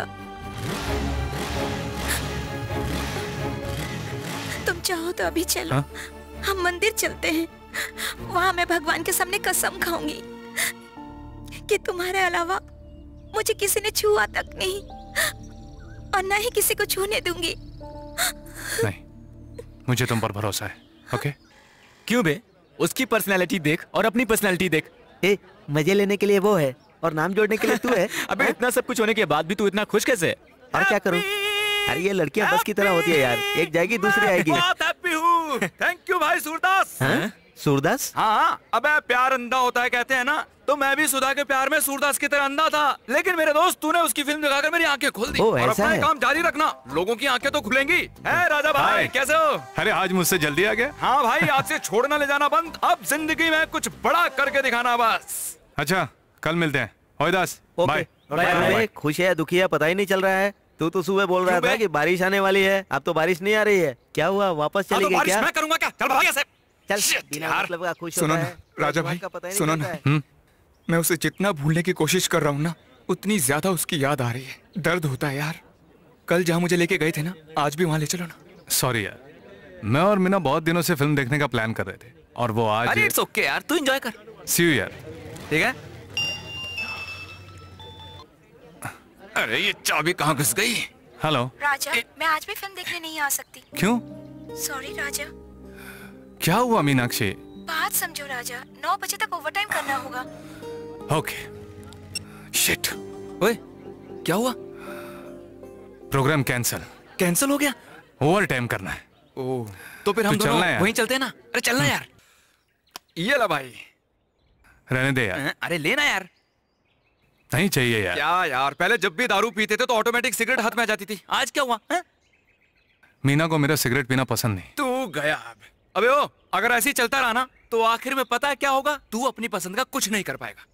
तुम चाहो तो अभी चलो। हा? हम मंदिर चलते हैं, वहां मैं भगवान के सामने कसम खाऊंगी कि तुम्हारे अलावा मुझे किसी ने छुआ तक नहीं और न ही किसी को छूने दूंगी। नहीं, मुझे तुम पर भरोसा है। ओके? क्यों बे? उसकी पर्सनालिटी देख और अपनी पर्सनालिटी देख। ए, मजे लेने के लिए वो है और नाम जोड़ने के लिए तू है। अबे इतना सब कुछ होने के बाद भी तू इतना खुश कैसे है? और क्या करूं? अरे ये लड़कियां बस की तरह होती है यार, एक जाएगी दूसरी आएगी। बहुत हैप्पी हूँ। थैंक यू भाई सूरदास। हाँ? सूरदास? हाँ, अबे प्यार अंधा होता है कहते हैं ना, तो मैं भी सुधा के प्यार में सूरदास की तरह अंधा था। लेकिन मेरे दोस्त तूने उसकी फिल्म दिखाकर मेरी आंखें खोल दी। और अपना काम जारी रखना, लोगों की आंखें तो खुलेंगी। है राजा भाई, कैसे हो? अरे आज मुझसे जल्दी आ गया। हाँ भाई, आज से छोड़ना ले जाना बंद, अब जिंदगी में कुछ बड़ा करके दिखाना बस। अच्छा, कल मिलते हैं। ओयदास, बाय। बाय। खुश है दुखी है पता ही नहीं चल रहा है। तू तो सुबह बोल रहा था कि बारिश आने वाली है, अब तो बारिश नहीं आ रही है। क्या हुआ, वापस चली गई क्या? मैं करूंगा क्या? चल भाग यहाँ से। चल, बिना मतलब का खुश होता है। राजा भाई सुनो ना, मैं उसे जितना भूलने की कोशिश कर रहा हूँ ना, उतनी ज्यादा उसकी याद आ रही है। दर्द होता है यार। कल जहाँ मुझे लेके गए थे ना, आज भी वहाँ ले चलो ना। सॉरी यार, मैं और मीना बहुत दिनों से फिल्म देखने का प्लान कर रहे थे और वो आज। अरे इट्स ओके यार, तू एंजॉय कर। सी यू यार। ठीक है। अरे ये चाबी कहाँ घुस गई? हेलो राजा, मैं आज भी फिल्म देखने नहीं आ सकती। क्यों? सॉरी राजा। क्या हुआ मीनाक्षी? बात समझो राजा, नौ बजे तक ओवरटाइम करना होगा। ओके। शिट। ओए, क्या हुआ? Programme cancel. कैंसिल हो गया? ओवर टाइम करना है। ओह, तो फिर हम दोनों वहीं चलते हैं ना? अरे चलना यार। ये ला भाई। रहने दे यार। अरे लेना यार। नहीं चाहिए यार। क्या यार, पहले जब भी दारू पीते थे तो ऑटोमेटिक सिगरेट हाथ में आ जाती थी, आज क्या हुआ? है? मीना को मेरा सिगरेट पीना पसंद नहीं। तू गया अब। अबे ओ, अगर ऐसे ही चलता रहा ना तो आखिर में पता है क्या होगा? तू अपनी पसंद का कुछ नहीं कर पाएगा।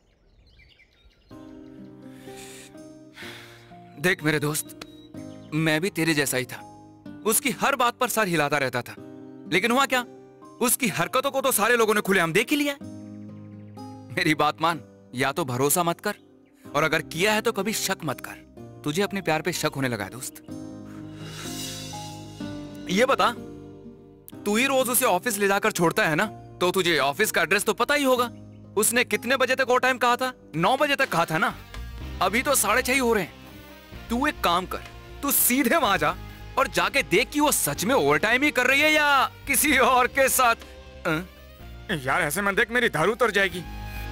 देख मेरे दोस्त, मैं भी तेरे जैसा ही था। उसकी हर बात पर सर हिलाता रहता था, लेकिन हुआ क्या? उसकी हरकतों को तो सारे लोगों ने खुलेआम देख ही लिया। मेरी बात मान, या तो भरोसा मत कर, और अगर किया है तो कभी शक मत कर। तुझे अपने प्यार पे शक होने लगा है दोस्त। ये बता, तू ही रोज उसे ऑफिस ले जाकर छोड़ता है ना, तो तुझे ऑफिस का एड्रेस तो पता ही होगा। उसने कितने बजे तक ओवर टाइम कहा था? नौ बजे तक कहा था ना। अभी तो साढ़े छह ही हो रहे हैं। तू एक काम कर, तू सीधे वहां जा और जाके देख कि वो सच में ओवर टाइम ही कर रही है या किसी और के साथ। आ? यार ऐसे मत देख, मेरी दारू उतर जाएगी।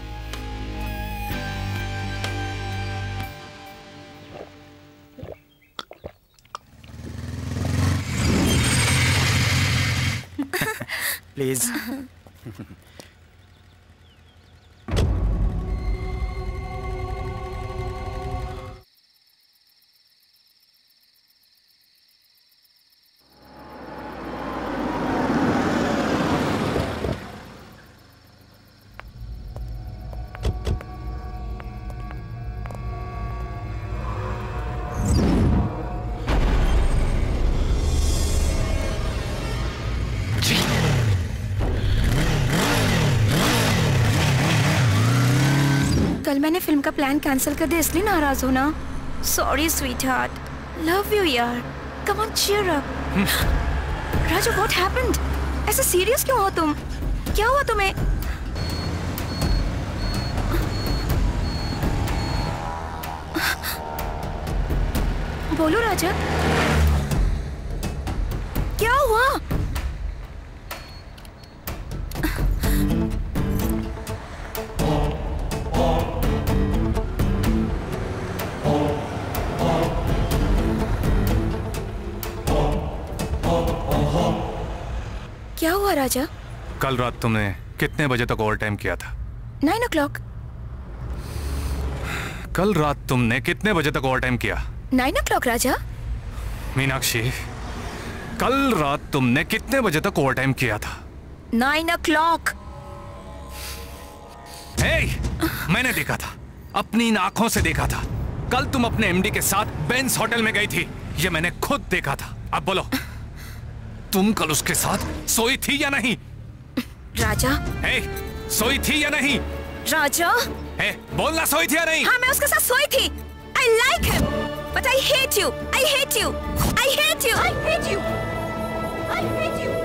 प्लीज। कल मैंने फिल्म का प्लान कैंसिल कर दिया, इसलिए नाराज हो ना? Sorry sweetheart, love you यार, come on cheer up. Raju what happened? ऐसे सीरियस क्यों हो तुम? क्या हुआ तुम्हें? बोलो राजा, क्या हुआ? क्या हुआ राजा? कल रात तुमने कितने बजे तक ओवर टाइम किया था? Nine o'clock. कल रात तुमने कितने बजे तक ओवर टाइम किया? Nine o'clock Raja. Meenakshi, कल रात तुमने कितने बजे तक ओवर टाइम किया था? Nine o'clock. मैंने देखा था, अपनी इन आंखों से देखा था। कल तुम अपने एमडी के साथ बेंस होटल में गई थी, ये मैंने खुद देखा था। अब बोलो, तुम कल उसके साथ सोई थी या नहीं? राजा, ए, सोई थी या नहीं? राजा, ए, बोलना, सोई थी या नहीं? हाँ, मैं उसके साथ सोई थी। I like him, but I hate you. I hate you. I hate you. I hate you. I hate you.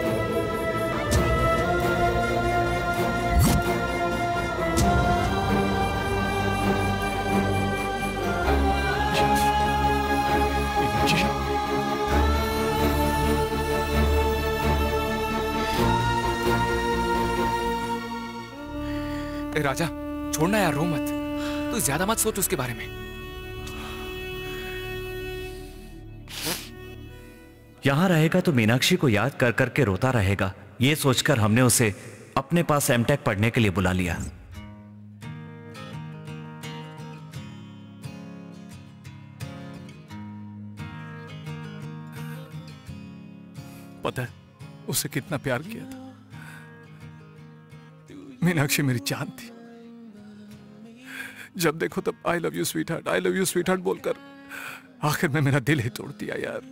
ए राजा, छोड़ना यार, रो मत। तू ज्यादा मत सोच उसके बारे में। यहाँ रहेगा तो मीनाक्षी को याद कर करके रोता रहेगा। ये सोचकर हमने उसे अपने पास एमटेक पढ़ने के लिए बुला लिया। पता है उसे कितना प्यार किया था। मीनाक्षी मेरी जान थी। जब देखो तब I love you sweetheart, I love you sweetheart बोलकर आखिर में मेरा दिल ही तोड़ दिया यार।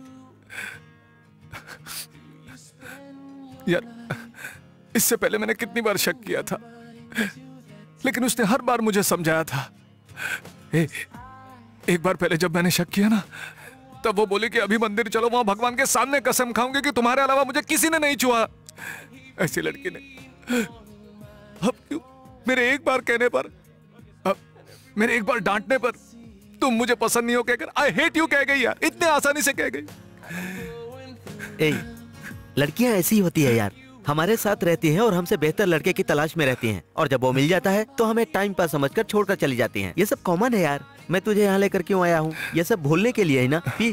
यार, इससे पहले मैंने कितनी बार शक किया था, लेकिन उसने हर बार मुझे समझाया था। ए, एक बार पहले जब मैंने शक किया ना, तब वो बोली कि अभी मंदिर चलो, वहां भगवान के सामने कसम खाऊंगी कि तुम्हारे अलावा मुझे किसी ने नहीं छुआ। ऐसी लड़की ने अब क्यों मेरे एक बार कहने पर, अब मेरे एक बार डांटने पर तुम मुझे पसंद नहीं हो कहकर आई हेट यू कह गई यार, इतने आसानी से कह गई। ए, लड़कियां ऐसी होती है यार, हमारे साथ रहती हैं और हमसे बेहतर लड़के की तलाश में रहती हैं, और जब वो मिल जाता है तो हमें टाइम पास समझकर छोड़कर चली जाती हैं। ये सब कॉमन है यार। मैं तुझे यहाँ लेकर क्यों आया हूँ? ये सब भूलने के लिए है ना। पी।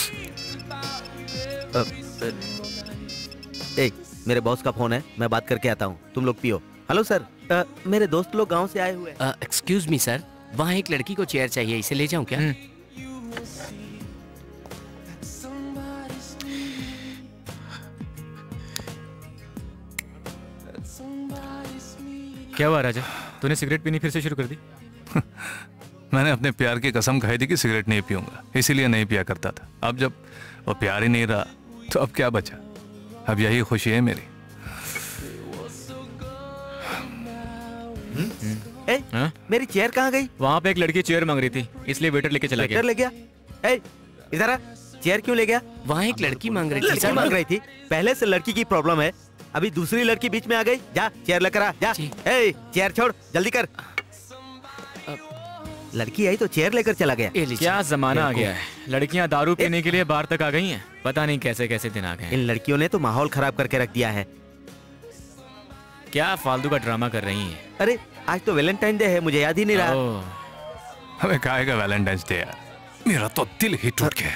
ए, मेरे बॉस का फोन है, मैं बात करके आता हूँ, तुम लोग पियो। हेलो सर, आ, मेरे दोस्त लोग गांव से आए हुए। एक्सक्यूज मी सर, वहाँ एक लड़की को चेयर चाहिए, इसे ले जाऊं क्या? क्या हुआ राजा, तूने सिगरेट पीनी फिर से शुरू कर दी? मैंने अपने प्यार की कसम खाई थी कि सिगरेट नहीं पीऊंगा, इसीलिए नहीं पिया करता था। अब जब वो प्यार ही नहीं रहा तो अब क्या बचा? अब यही खुशी है मेरी। ए, मेरी चेयर कहाँ गई? वहाँ पे एक लड़की चेयर मांग रही थी, इसलिए वेटर लेके चला गया। वेटर ले गया? ए, इधर आ, चेयर क्यों ले गया? वहाँ एक लड़की मांग रही थी। लड़की मांग रही थी? पहले से लड़की की प्रॉब्लम है। अभी दूसरी लड़की बीच में आ गई। जा चेयर लेकर आ, जा। ए, चेयर छोड़, जल्दी कर। लड़की आई तो चेयर लेकर चला गया। क्या जमाना आ गया है, लड़कियां दारू पीने के लिए बाहर तक आ गई हैं। पता नहीं कैसे कैसे दिन आ गए। इन लड़कियों ने तो माहौल खराब करके रख दिया है। क्या फालतू का ड्रामा कर रही हैं? अरे आज तो वैलेंटाइन डे है, मुझे याद ही नहीं रहा। हमें काहेगा वैलेंटाइंस डे यार, मेरा तो दिल ही टूट गया।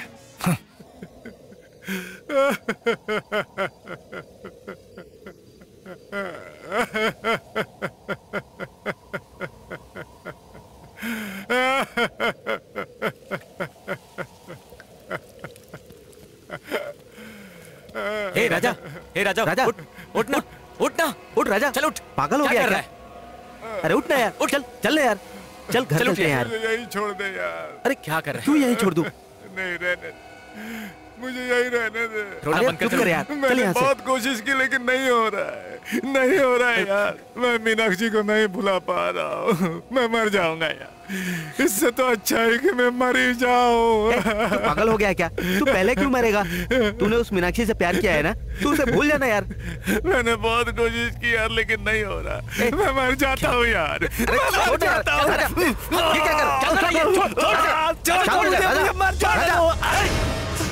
हे राजा, हे राजा, राजा उठ, उठ ना, उठ ना, उठ राजा, चल उठ। पागल हो क्या गया कर क्या? अरे उठ ना यार, उठ, चल चल ना यार, चल घर चलते हैं यार। मुझे यही छोड़ दे यार। अरे क्या कर रहा है? तू यहीं छोड़ दूं? नहीं रहने, मुझे यही रहने दे। रोना बंद कर, चुप कर यार, चल मैंने यहाँ से। बहुत कोशिश की लेकिन नहीं हो रहा है, नहीं हो रहा है यार। मैं मीनाक्षी को नहीं भुला पा रहा हूँ, मैं मर जाऊंगा यार। इससे तो अच्छा है कि मैं मर ही जाऊं। तू पागल हो गया क्या? तू पहले क्यों मरेगा? तूने उस मीनाक्षी से प्यार किया है ना, तू उसे भूल जाना यार। मैंने बहुत कोशिश की यार लेकिन नहीं हो रहा, मैं मर जाता हूँ यार। मैं मर जाता हूँ। ये क्या कर? चल चल छोड़ छोड़ छोड़ मुझे, मर जाऊंगा।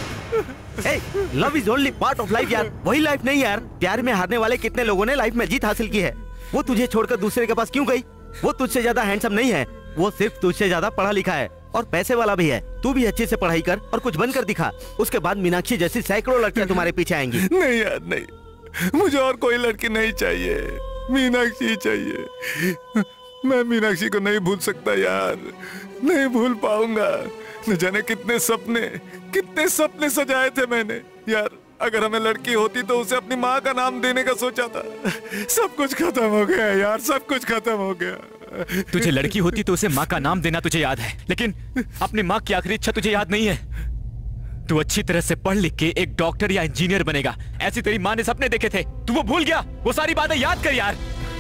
Love is only part of life यार, वही लाइफ नहीं यार। प्यार में हारने वाले कितने लोगों ने लाइफ में जीत हासिल की है। वो तुझे छोड़कर दूसरे के पास क्यों गई? वो तुझसे ज्यादा हैंडसम नहीं है, वो सिर्फ तुझसे ज्यादा पढ़ा लिखा है और पैसे वाला भी है। तू भी अच्छे से पढ़ाई कर और कुछ बनकर दिखा, उसके बाद मीनाक्षी जैसी सैकड़ों लड़कियां तुम्हारे पीछे आएंगी। नहीं यार नहीं, मुझे और कोई लड़की नहीं चाहिए, मीनाक्षी चाहिए। मैं मीनाक्षी को नहीं भूल सकता यार, नहीं भूल पाऊंगा। न जाने कितने सपने कितने सपने सजाए थे मैंने यार। अगर हमें लड़की होती तो उसे अपनी माँ का नाम देने का सोचा था। सब कुछ खत्म हो गया यार, सब कुछ खत्म हो गया। तुझे लड़की होती तो उसे माँ का नाम देना तुझे याद है, लेकिन अपनी माँ की आखिरी इच्छा तुझे याद नहीं है। तू अच्छी तरह से पढ़ लिख के एक डॉक्टर या इंजीनियर बनेगा, ऐसी तेरी माँ ने सपने देखे थे। तू वो भूल गया? वो सारी बातें याद कर यार।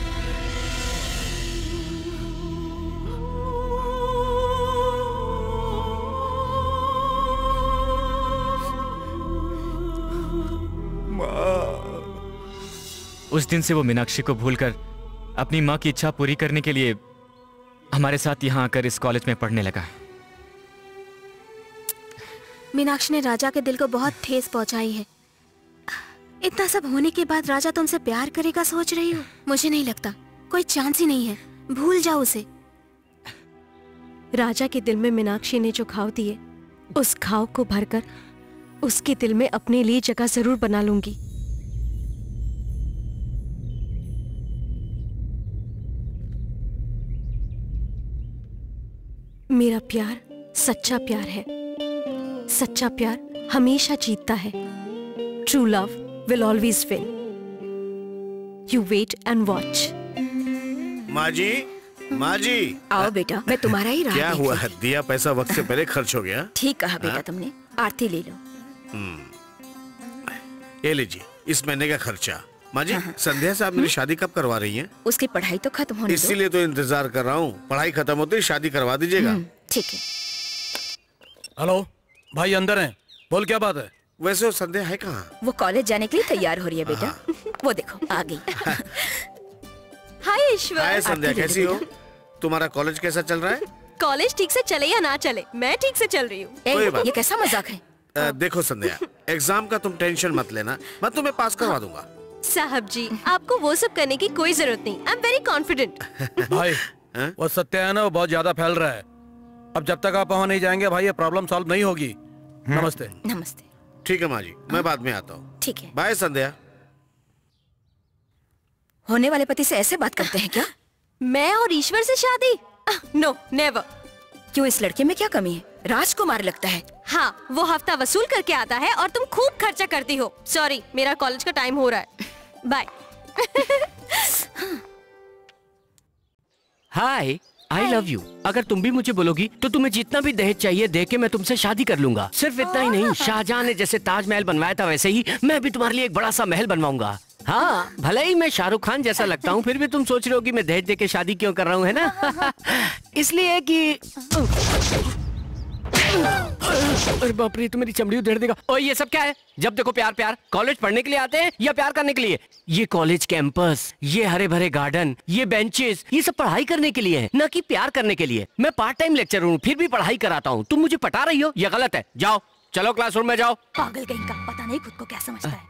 उस दिन से वो मीनाक्षी को भूलकर अपनी माँ की इच्छा पूरी करने के लिए हमारे साथ यहाँ आकर इस कॉलेज में पढ़ने लगा। मीनाक्षी ने राजा के दिल को बहुत ठेस पहुंचाई है। इतना सब होने के बाद राजा तुमसे प्यार करेगा सोच रही हो? मुझे नहीं लगता, कोई चांस ही नहीं है। भूल जाओ उसे। राजा के दिल में मीनाक्षी ने जो घाव दिए, उस घाव को भरकर उसके दिल में अपने लिए जगह जरूर बना लूंगी। मेरा प्यार सच्चा प्यार है, सच्चा प्यार हमेशा जीतता है। True love will always win. You wait and watch. माँ जी, माँ जी। आओ बेटा, मैं तुम्हारा ही राह क्या देख हुआ रही है? दिया पैसा वक्त से पहले खर्च हो गया। ठीक कहा बेटा हाँ? तुमने। आरती ले लो। हम्म। ये लीजिए इस महीने का खर्चा। माँ जी, संध्या से आप मेरी शादी कब करवा रही हैं? उसकी पढ़ाई तो खत्म होने दो। इसीलिए तो इंतजार कर रहा हूँ। पढ़ाई खत्म होते ही शादी करवा दीजिएगा। ठीक है। हेलो भाई, अंदर हैं। बोल क्या बात है? वैसे वो संध्या है कहाँ? वो कॉलेज जाने के लिए तैयार हो रही है बेटा। वो देखो आ गई। हाय ईश्वर। हाय संध्या, कैसी हो? तुम्हारा कॉलेज कैसा चल रहा है? कॉलेज ठीक से चले या ना चले, मैं ठीक से चल रही हूँ। कोई बात ये कैसा मजाक है? आ, देखो संध्या, एग्जाम का तुम टेंशन मत लेना, मैं तुम्हें पास करवा दूंगा। साहब जी, आपको वो सब करने की कोई जरूरत नहीं। I am very confident. भाई वो सत्य है ना, वो बहुत ज्यादा फैल रहा है। अब जब तक आप वहाँ नहीं जाएंगे भाई, ये प्रॉब्लम सॉल्व नहीं होगी। नमस्ते। नमस्ते। ठीक है माँ जी, मैं बाद में आता हूँ। ठीक है। बाय संध्या। होने वाले पति से ऐसे बात करते हैं क्या? मैं और ईश्वर से शादी? No never. क्यों, इस लड़के में क्या कमी है? राजकुमार लगता है। हाँ, वो हफ्ता वसूल करके आता है और तुम खूब खर्चा करती हो। सॉरी, मेरा कॉलेज का टाइम हो रहा है। Bye. Hi, I love you. अगर तुम भी मुझे बोलोगी तो तुम्हें जितना भी दहेज चाहिए दे के मैं तुमसे शादी कर लूंगा। सिर्फ इतना ही नहीं, शाहजहां ने जैसे ताजमहल बनवाया था वैसे ही मैं भी तुम्हारे लिए एक बड़ा सा महल बनवाऊंगा। हाँ, भले ही मैं शाहरुख खान जैसा लगता हूँ, फिर भी तुम सोच रहे हो कि मैं दहेज दे के शादी क्यों कर रहा हूँ, है ना? इसलिए कि अरे बाप रे, तो मेरी चमड़ी उधेड़ देगा। और ये सब क्या है? जब देखो प्यार प्यार। कॉलेज पढ़ने के लिए आते हैं या प्यार करने के लिए? ये कॉलेज कैंपस, ये हरे भरे गार्डन, ये बेंचेस, ये सब पढ़ाई करने के लिए है, न कि प्यार करने के लिए। मैं पार्ट टाइम लेक्चरर हूँ, फिर भी पढ़ाई कराता हूँ। तुम मुझे पटा रही हो, ये गलत है। जाओ, चलो क्लासरूम में जाओ। पागल कहीं का, पता नहीं खुद को क्या समझता है।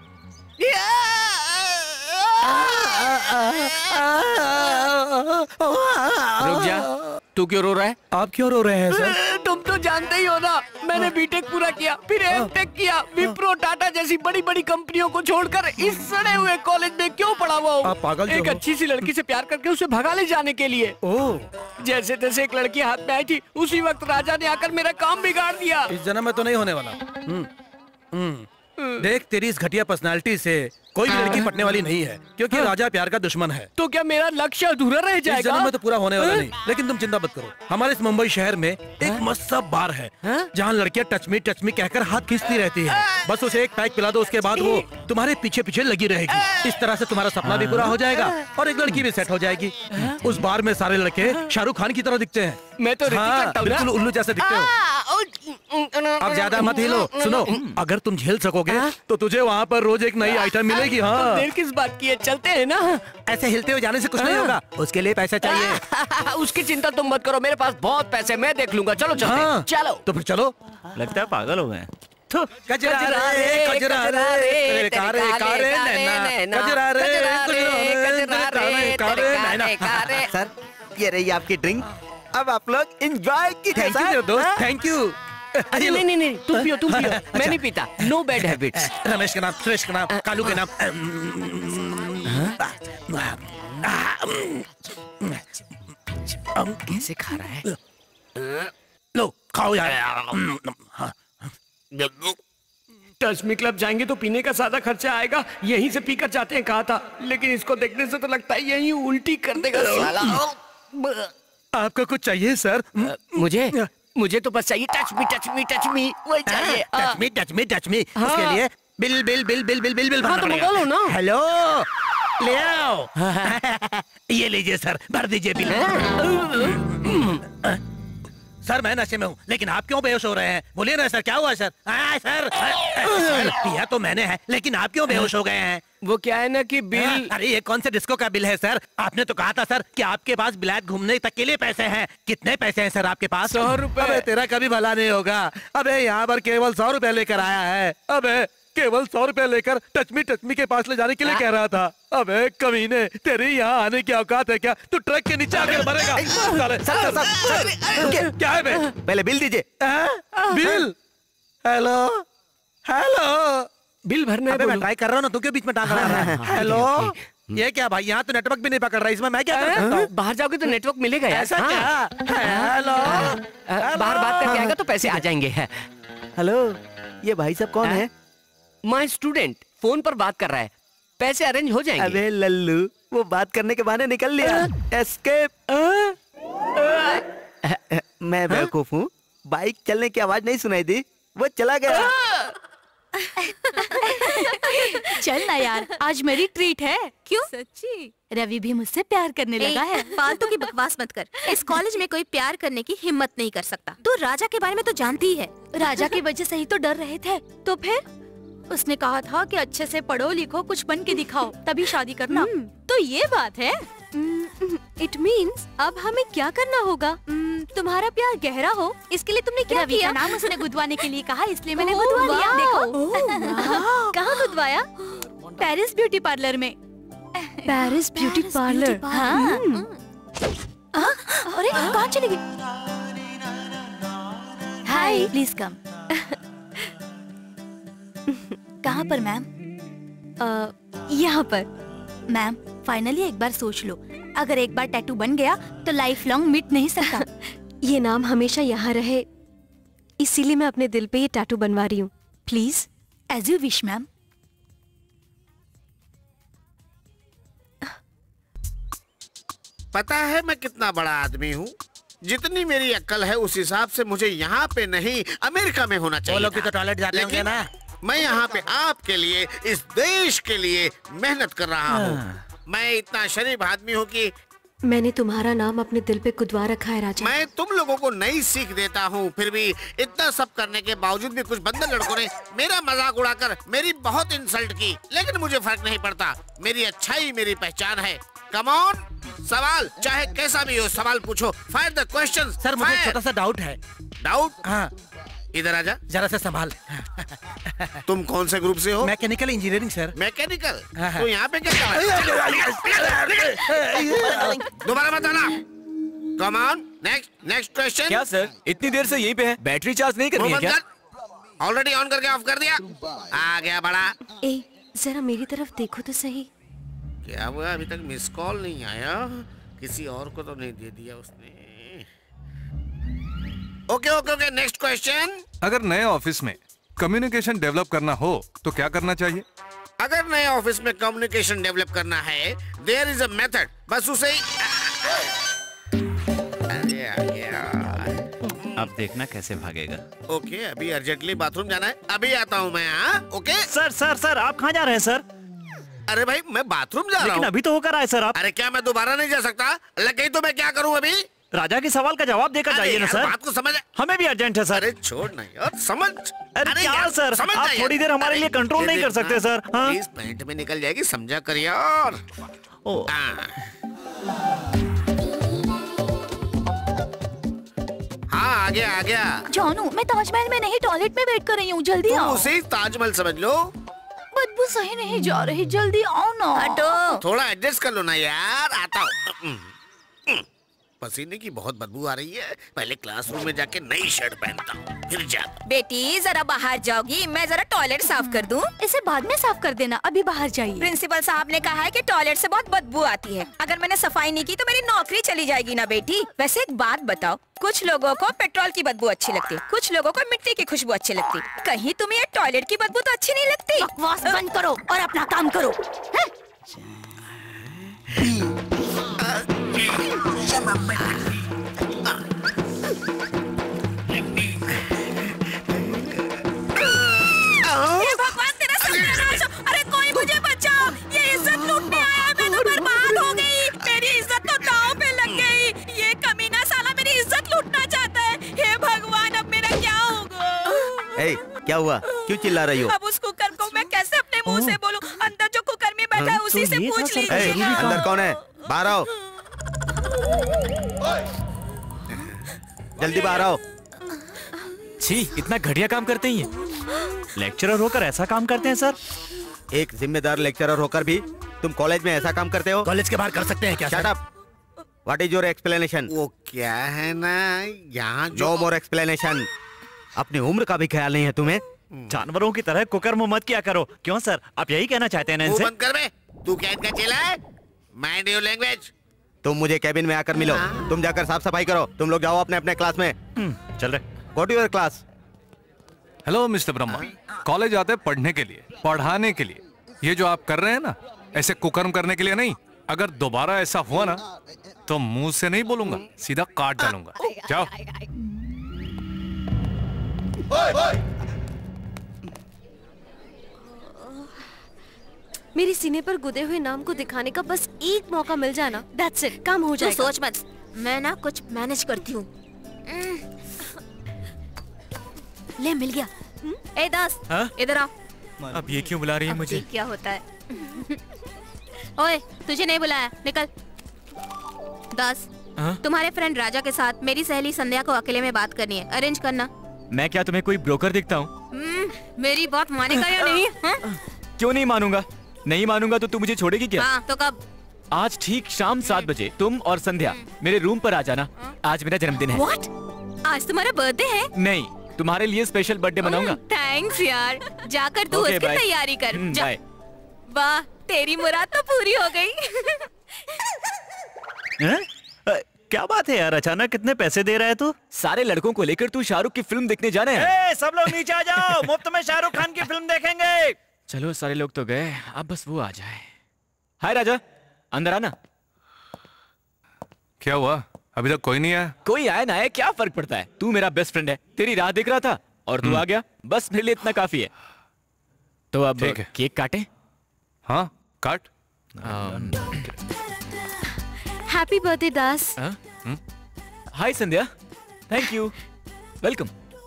रुक जा, तू क्यों रो रहा है? आप क्यों रो रहे हैं सर? तुम तो जानते ही हो ना, मैंने बीटेक पूरा किया, फिर एमटेक किया, विप्रो, टाटा जैसी बड़ी बड़ी कंपनियों को छोड़कर इस सड़े हुए कॉलेज में क्यों पढ़ा हुआ हूँ? आप पागल एक अच्छी सी लड़की से प्यार करके उसे भगा ले जाने के लिए। ओह, जैसे तैसे एक लड़की हाथ में आई थी, उसी वक्त राजा ने आकर मेरा काम बिगाड़ दिया। इस जन्म में तो नहीं होने वाला। हम्म, हम्म। देख, तेरी इस घटिया पर्सनालिटी से कोई भी लड़की पटने वाली नहीं है, क्योंकि राजा प्यार का दुश्मन है। तो क्या मेरा लक्ष्य अधूरा रह जाएगा? इस जन्म में तो पूरा होने वाला नहीं, लेकिन तुम चिंता मत करो। हमारे इस मुंबई शहर में एक मस्त सा बार है जहाँ लड़कियाँ टच मी टच मी कहकर हाथ खींचती रहती है। बस उसे एक पैक पिला दो, उसके बाद वो तुम्हारे पीछे पीछे लगी रहेगी। इस तरह से तुम्हारा सपना भी पूरा हो जाएगा और एक लड़की भी सेट हो जाएगी। उस बार में सारे लड़के शाहरुख खान की तरह दिखते हैं। मैं तो हाँ, बिल्कुल उल्लू जैसे दिखते हो। अब ज्यादा मत हिलो। सुनो, अगर तुम झेल सकोगे तो तुझे वहाँ पर रोज एक नई आइटम मिलेगी। हाँ, देर किस बात की है, चलते हैं ना। ऐसे हिलते हुए जाने से कुछ नहीं होगा, उसके लिए पैसा चाहिए। उसकी चिंता तुम मत करो, मेरे पास बहुत पैसे, मैं देख लूंगा। चलो चलते हैं। हाँ, चलो तो फिर चलो। लगता है पागल हो गए। कजरा रे, कजरा रे, कारे कारे नैना, कजरा रे, कारे कारे नैना। सर, ये रही आपकी ड्रिंक। अब आप लोग एंजॉय कीजिए। थैंक यू दोस्त, थैंक यू। अरे नहीं नहीं नहीं, तुम पियो तुम पियो, मैं नहीं पीता। No bad habits. रमेश का नाम, सुरेश का नाम, कालू के नाम। कैसे खा रहा है? लो खाओ यार। टच मी क्लब जाएंगे तो पीने का सादा खर्चा आएगा, यहीं से पीकर जाते हैं कहा था, लेकिन इसको देखने से तो लगता है यहीं उल्टी कर देगा साला। आपको कुछ चाहिए सर? मुझे मुझे तो बस चाहिए touch me touch me touch me, वही चाहिए। Touch me touch me touch me. उसके लिए bill bill bill bill bill bill bill भरना पड़ेगा। तो मंगा लो ना। हेलो, ले आओ। ये लीजिए सर, भर दीजिए बिल। सर, मैं नशे में हूँ, लेकिन आप क्यों बेहोश हो रहे हैं? बोलिए ना सर, क्या हुआ सर? आ, सर, सर पिया तो मैंने है, लेकिन आप क्यों बेहोश हो गए हैं? वो क्या है ना कि बिल। अरे ये कौन से डिस्को का बिल है सर? आपने तो कहा था सर कि आपके पास बिलायत घूमने तक के लिए पैसे हैं। कितने पैसे हैं सर आपके पास? सौ रुपए। अबे तेरा कभी भला नहीं होगा। अबे यहाँ पर केवल सौ रुपए लेकर आया है। अबे केवल सौ रुपए लेकर टचमी टचमी के पास ले जाने के लिए कह रहा था। अबे कमीने, तेरे यहाँ आने की औकात है क्या? तू ट्रक के नीचे आकर मरेगा। सर, सर, सर, सर, क्या है बे? पहले बिल दीजिए। बिल? हेलो हेलो, बिल भरना है। मैं ट्राई कर रहा हूँ ना, तू क्यों बीच में टांग रहा है? हेलो, ये क्या भाई, यहाँ तो नेटवर्क भी नहीं पकड़ रहा, इसमें मैं क्या कर सकता हूँ? बाहर जाओगे तो नेटवर्क मिलेगा यार। ऐसा क्या? हेलो, बाहर बात करके आएगा तो पैसे आ जाएंगे। हेलो, ये भाई साहब कौन है? माय स्टूडेंट, फोन पर बात कर रहा है, पैसे अरेंज हो जाएंगे। अबे लल्लू, वो बात करने के बहाने निकल लिया। एस्केप। मैं बेवकूफ हूँ, बाइक चलने की आवाज नहीं सुनाई दी, वो चला गया। चल ना यार, आज मेरी ट्रीट है। क्यों? सच्ची? रवि भी मुझसे प्यार करने लगा है। फालतू की बकवास मत कर। इस कॉलेज में कोई प्यार करने की हिम्मत नहीं कर सकता। तू राजा के बारे में तो जानती ही है। राजा की वजह से ही तो डर रहे थे। तो फिर उसने कहा था कि अच्छे से पढ़ो लिखो, कुछ बन के दिखाओ, तभी शादी करना। तो ये बात है। इट मीन्स अब हमें क्या करना होगा? तुम्हारा प्यार गहरा हो, इसके लिए तुमने क्या रवि किया? का नाम उसने गुदवाने के लिए कहा, इसलिए मैंने ओह, गुदवा लिया। वाह। देखो कहाँ गुदवाया? पेरिस ब्यूटी पार्लर में। Paris beauty parlour. हाँ। अरे कहाँ चली गई? Hi, please come. कहाँ पर मैम? यहाँ पर। मैम, फाइनली एक बार सोच लो, अगर एक बार टैटू बन गया तो लाइफ लॉन्ग मिट नहीं सकता। ये नाम हमेशा यहाँ रहे, इसीलिए मैं अपने दिल पे ये टैटू बनवा रही हूँ। Please. As you wish ma'am. पता है मैं कितना बड़ा आदमी हूँ? जितनी मेरी अक्ल है उस हिसाब से मुझे यहाँ पे नहीं अमेरिका में होना चाहिए। वो लोग भी तो टॉयलेट जाते होंगे ना। मैं यहाँ पे आपके लिए, इस देश के लिए मेहनत कर रहा हूँ। मैं इतना शरीफ आदमी हूँ कि मैंने तुम्हारा नाम अपने दिल पे कुदवा रखा है राजा। मैं तुम लोगों को नई सीख देता हूँ, फिर भी इतना सब करने के बावजूद भी कुछ बंदर लड़कों ने मेरा मजाक उड़ाकर मेरी बहुत इंसल्ट की, लेकिन मुझे फर्क नहीं पड़ता। मेरी अच्छाई मेरी पहचान है। कम ऑन, सवाल चाहे कैसा भी हो सवाल पूछो। Fire the question. सर मुझे छोटा सा डाउट है। डाउट? हाँ। इधर आजा। जरा से संभाल। तुम कौन से ग्रुप से हो? Mechanical engineering sir. मैकेनिकल? तो यहाँ पे क्या कर रहे हो? दोबारा मत आना। Come on, next next question. क्या सर इतनी देर से यहीं पे है? बैटरी चार्ज नहीं करनी है क्या? ऑलरेडी ऑन करके ऑफ कर दिया। आ गया बड़ा। ए, जरा मेरी तरफ देखो तो सही। क्या हुआ? अभी तक मिस कॉल नहीं आया? किसी और को तो नहीं दे दिया उसने? Okay okay okay, next question. अगर नए ऑफिस में कम्युनिकेशन डेवलप करना हो तो क्या करना चाहिए? अगर नए ऑफिस में कम्युनिकेशन डेवलप करना है, देयर इज अ मेथड। बस उसे ही... अरे आ गया। अब देखना कैसे भागेगा। ओके, अभी अर्जेंटली बाथरूम जाना है, अभी आता हूँ मैं। हाँ ओके। सर सर सर आप कहाँ जा रहे हैं सर? अरे भाई मैं बाथरूम जा रहा हूँ। लेकिन अभी तो होकर आए सर आप। अरे क्या मैं दोबारा नहीं जा सकता? लग गई तो मैं क्या करूँ अभी? राजा के सवाल का जवाब देकर जाइए ना सर। बात को समझ। हमें भी अर्जेंट है सर। अरे छोड़ ना यार, समझ। अरे क्या सर, आप थोड़ी देर हमारे लिए कंट्रोल नहीं कर सकते सर? हाँ? प्लीज पैंट में निकल जाएगी, समझा कर यार। ओ। हाँ आ गया आ गया। जानू मैं ताजमहल में नहीं, टॉयलेट में वेट कर रही हूँ, जल्दी आओ। उसे ही ताजमहल समझ लो। बदबू सही नहीं जा रही, जल्दी आओ ना। हटो। थोड़ा एडजस्ट कर लो ना यार, आता हूँ। पसीने की बहुत बदबू आ रही है। पहले क्लासरूम में जाके नई शर्ट पहनता हूँ, फिर जाता। बेटी जरा बाहर जाओगी? मैं जरा टॉयलेट साफ कर दूं? इसे बाद में साफ कर देना, अभी बाहर जाइए। प्रिंसिपल साहब ने कहा है कि टॉयलेट से बहुत बदबू आती है। अगर मैंने सफाई नहीं की तो मेरी नौकरी चली जाएगी ना बेटी। वैसे एक बात बताओ, कुछ लोगों को पेट्रोल की बदबू अच्छी लगती है, कुछ लोगों को मिट्टी की खुशबू अच्छी लगती है। कहीं तुम्हें ये टॉयलेट की बदबू तो अच्छी नहीं लगती? बकवास बंद करो और अपना काम करो। भगवान तेरा सत्यानाश हो। अरे कोई मुझे बचाओ, ये इज्जत लूटने आया है। मैं तो बर्बाद हो गई, मेरी इज्जत तो दांव पे लग गई। ये कमीना साला मेरी इज्जत लूटना चाहता है। हे भगवान, अब मेरा क्या होगा? ए, क्या हुआ? क्यों चिल्ला रही हो? अब उस कुकर को मैं कैसे अपने मुंह से बोलूं? अंदर जो कुकर में बैठा है उसी से पूछ लीजिए। अंदर कौन है? बाहर आओ, जल्दी बाहर आओ। छी, इतना घटिया काम करते ही हैं। लेक्चरर होकर ऐसा काम करते हैं सर? एक जिम्मेदार लेक्चरर होकर भी तुम कॉलेज में ऐसा काम करते हो? कॉलेज के बाहर कर सकते हैं क्या? Shut up. What is your explanation? वो क्या है ना, यहाँ नो मोर एक्सप्लेनेशन। अपनी उम्र का भी ख्याल नहीं है तुम्हें? जानवरों की तरह कुकर में मत किया करो। क्यों सर, आप यही कहना चाहते हैं ना इनसे? बंद कर बे, तू क्या इनका चेला है? Mind your language. तुम मुझे कैबिन में आकर मिलो। तुम जाकर साफ सफाई करो। तुम लोग जाओ अपने अपने क्लास में। चल रहे। Go to your class. Hello mister Brahma, college आते हैं पढ़ने के लिए, पढ़ाने के लिए। ये जो आप कर रहे हैं ना, ऐसे कुकर्म करने के लिए नहीं। अगर दोबारा ऐसा हुआ ना तो मुंह से नहीं बोलूंगा, सीधा काट डालूंगा। जाओ। मेरी सीने पर गुदे हुए नाम को दिखाने का बस एक मौका मिल जाए ना, दैट्स इट, काम हो जाएगा। सोच मत, मैं ना कुछ मैनेज करती हूँ। ले मिल गया। ए दास, इधर आओ। अब ये क्यों बुला रही है मुझे? क्या होता है? ओए, तुझे नहीं बुलाया, निकल। दास, तुम्हारे फ्रेंड राजा के साथ मेरी सहेली संध्या को अकेले में बात करनी है, अरेंज करना। मैं क्या तुम्हें कोई ब्रोकर दिखता हूँ? मेरी बात मानेगा या नहीं? हा? क्यों नहीं मानूंगा? नहीं मानूंगा तो तू मुझे छोड़ेगी क्या? हाँ, तो कब? आज ठीक शाम सात बजे तुम और संध्या मेरे रूम पर आ जाना। आज मेरा जन्मदिन है। What? आज तुम्हारा बर्थडे है? नहीं, तुम्हारे लिए स्पेशल बर्थडे मनाऊंगा। थैंक्स यार, जाकर तू okay, उसकी bye. तैयारी कर। hmm, जा। वाह, तेरी मुराद तो पूरी हो गई। क्या बात है यार, अचानक कितने पैसे दे रहा है तू? सारे लड़कों को लेकर तू शाहरुख की फिल्म देखने जा रहे हैं। ए, सब लोग नीचे आ जाओ, मुफ्त में शाहरुख खान की फिल्म देखेंगे। चलो, सारे लोग तो गए, अब बस वो आ जाए। हाय राजा, अंदर आना। क्या हुआ? अभी तक कोई नहीं आया? कोई आया ना आया क्या फर्क पड़ता है? तू मेरा बेस्ट फ्रेंड है, तेरी राह देख रहा था और तू आ गया, बस मेरे लिए इतना काफी है। तो अब केक काटे? हाँ, काट। Happy birthday Das. Hi Sandhya, thank you, welcome.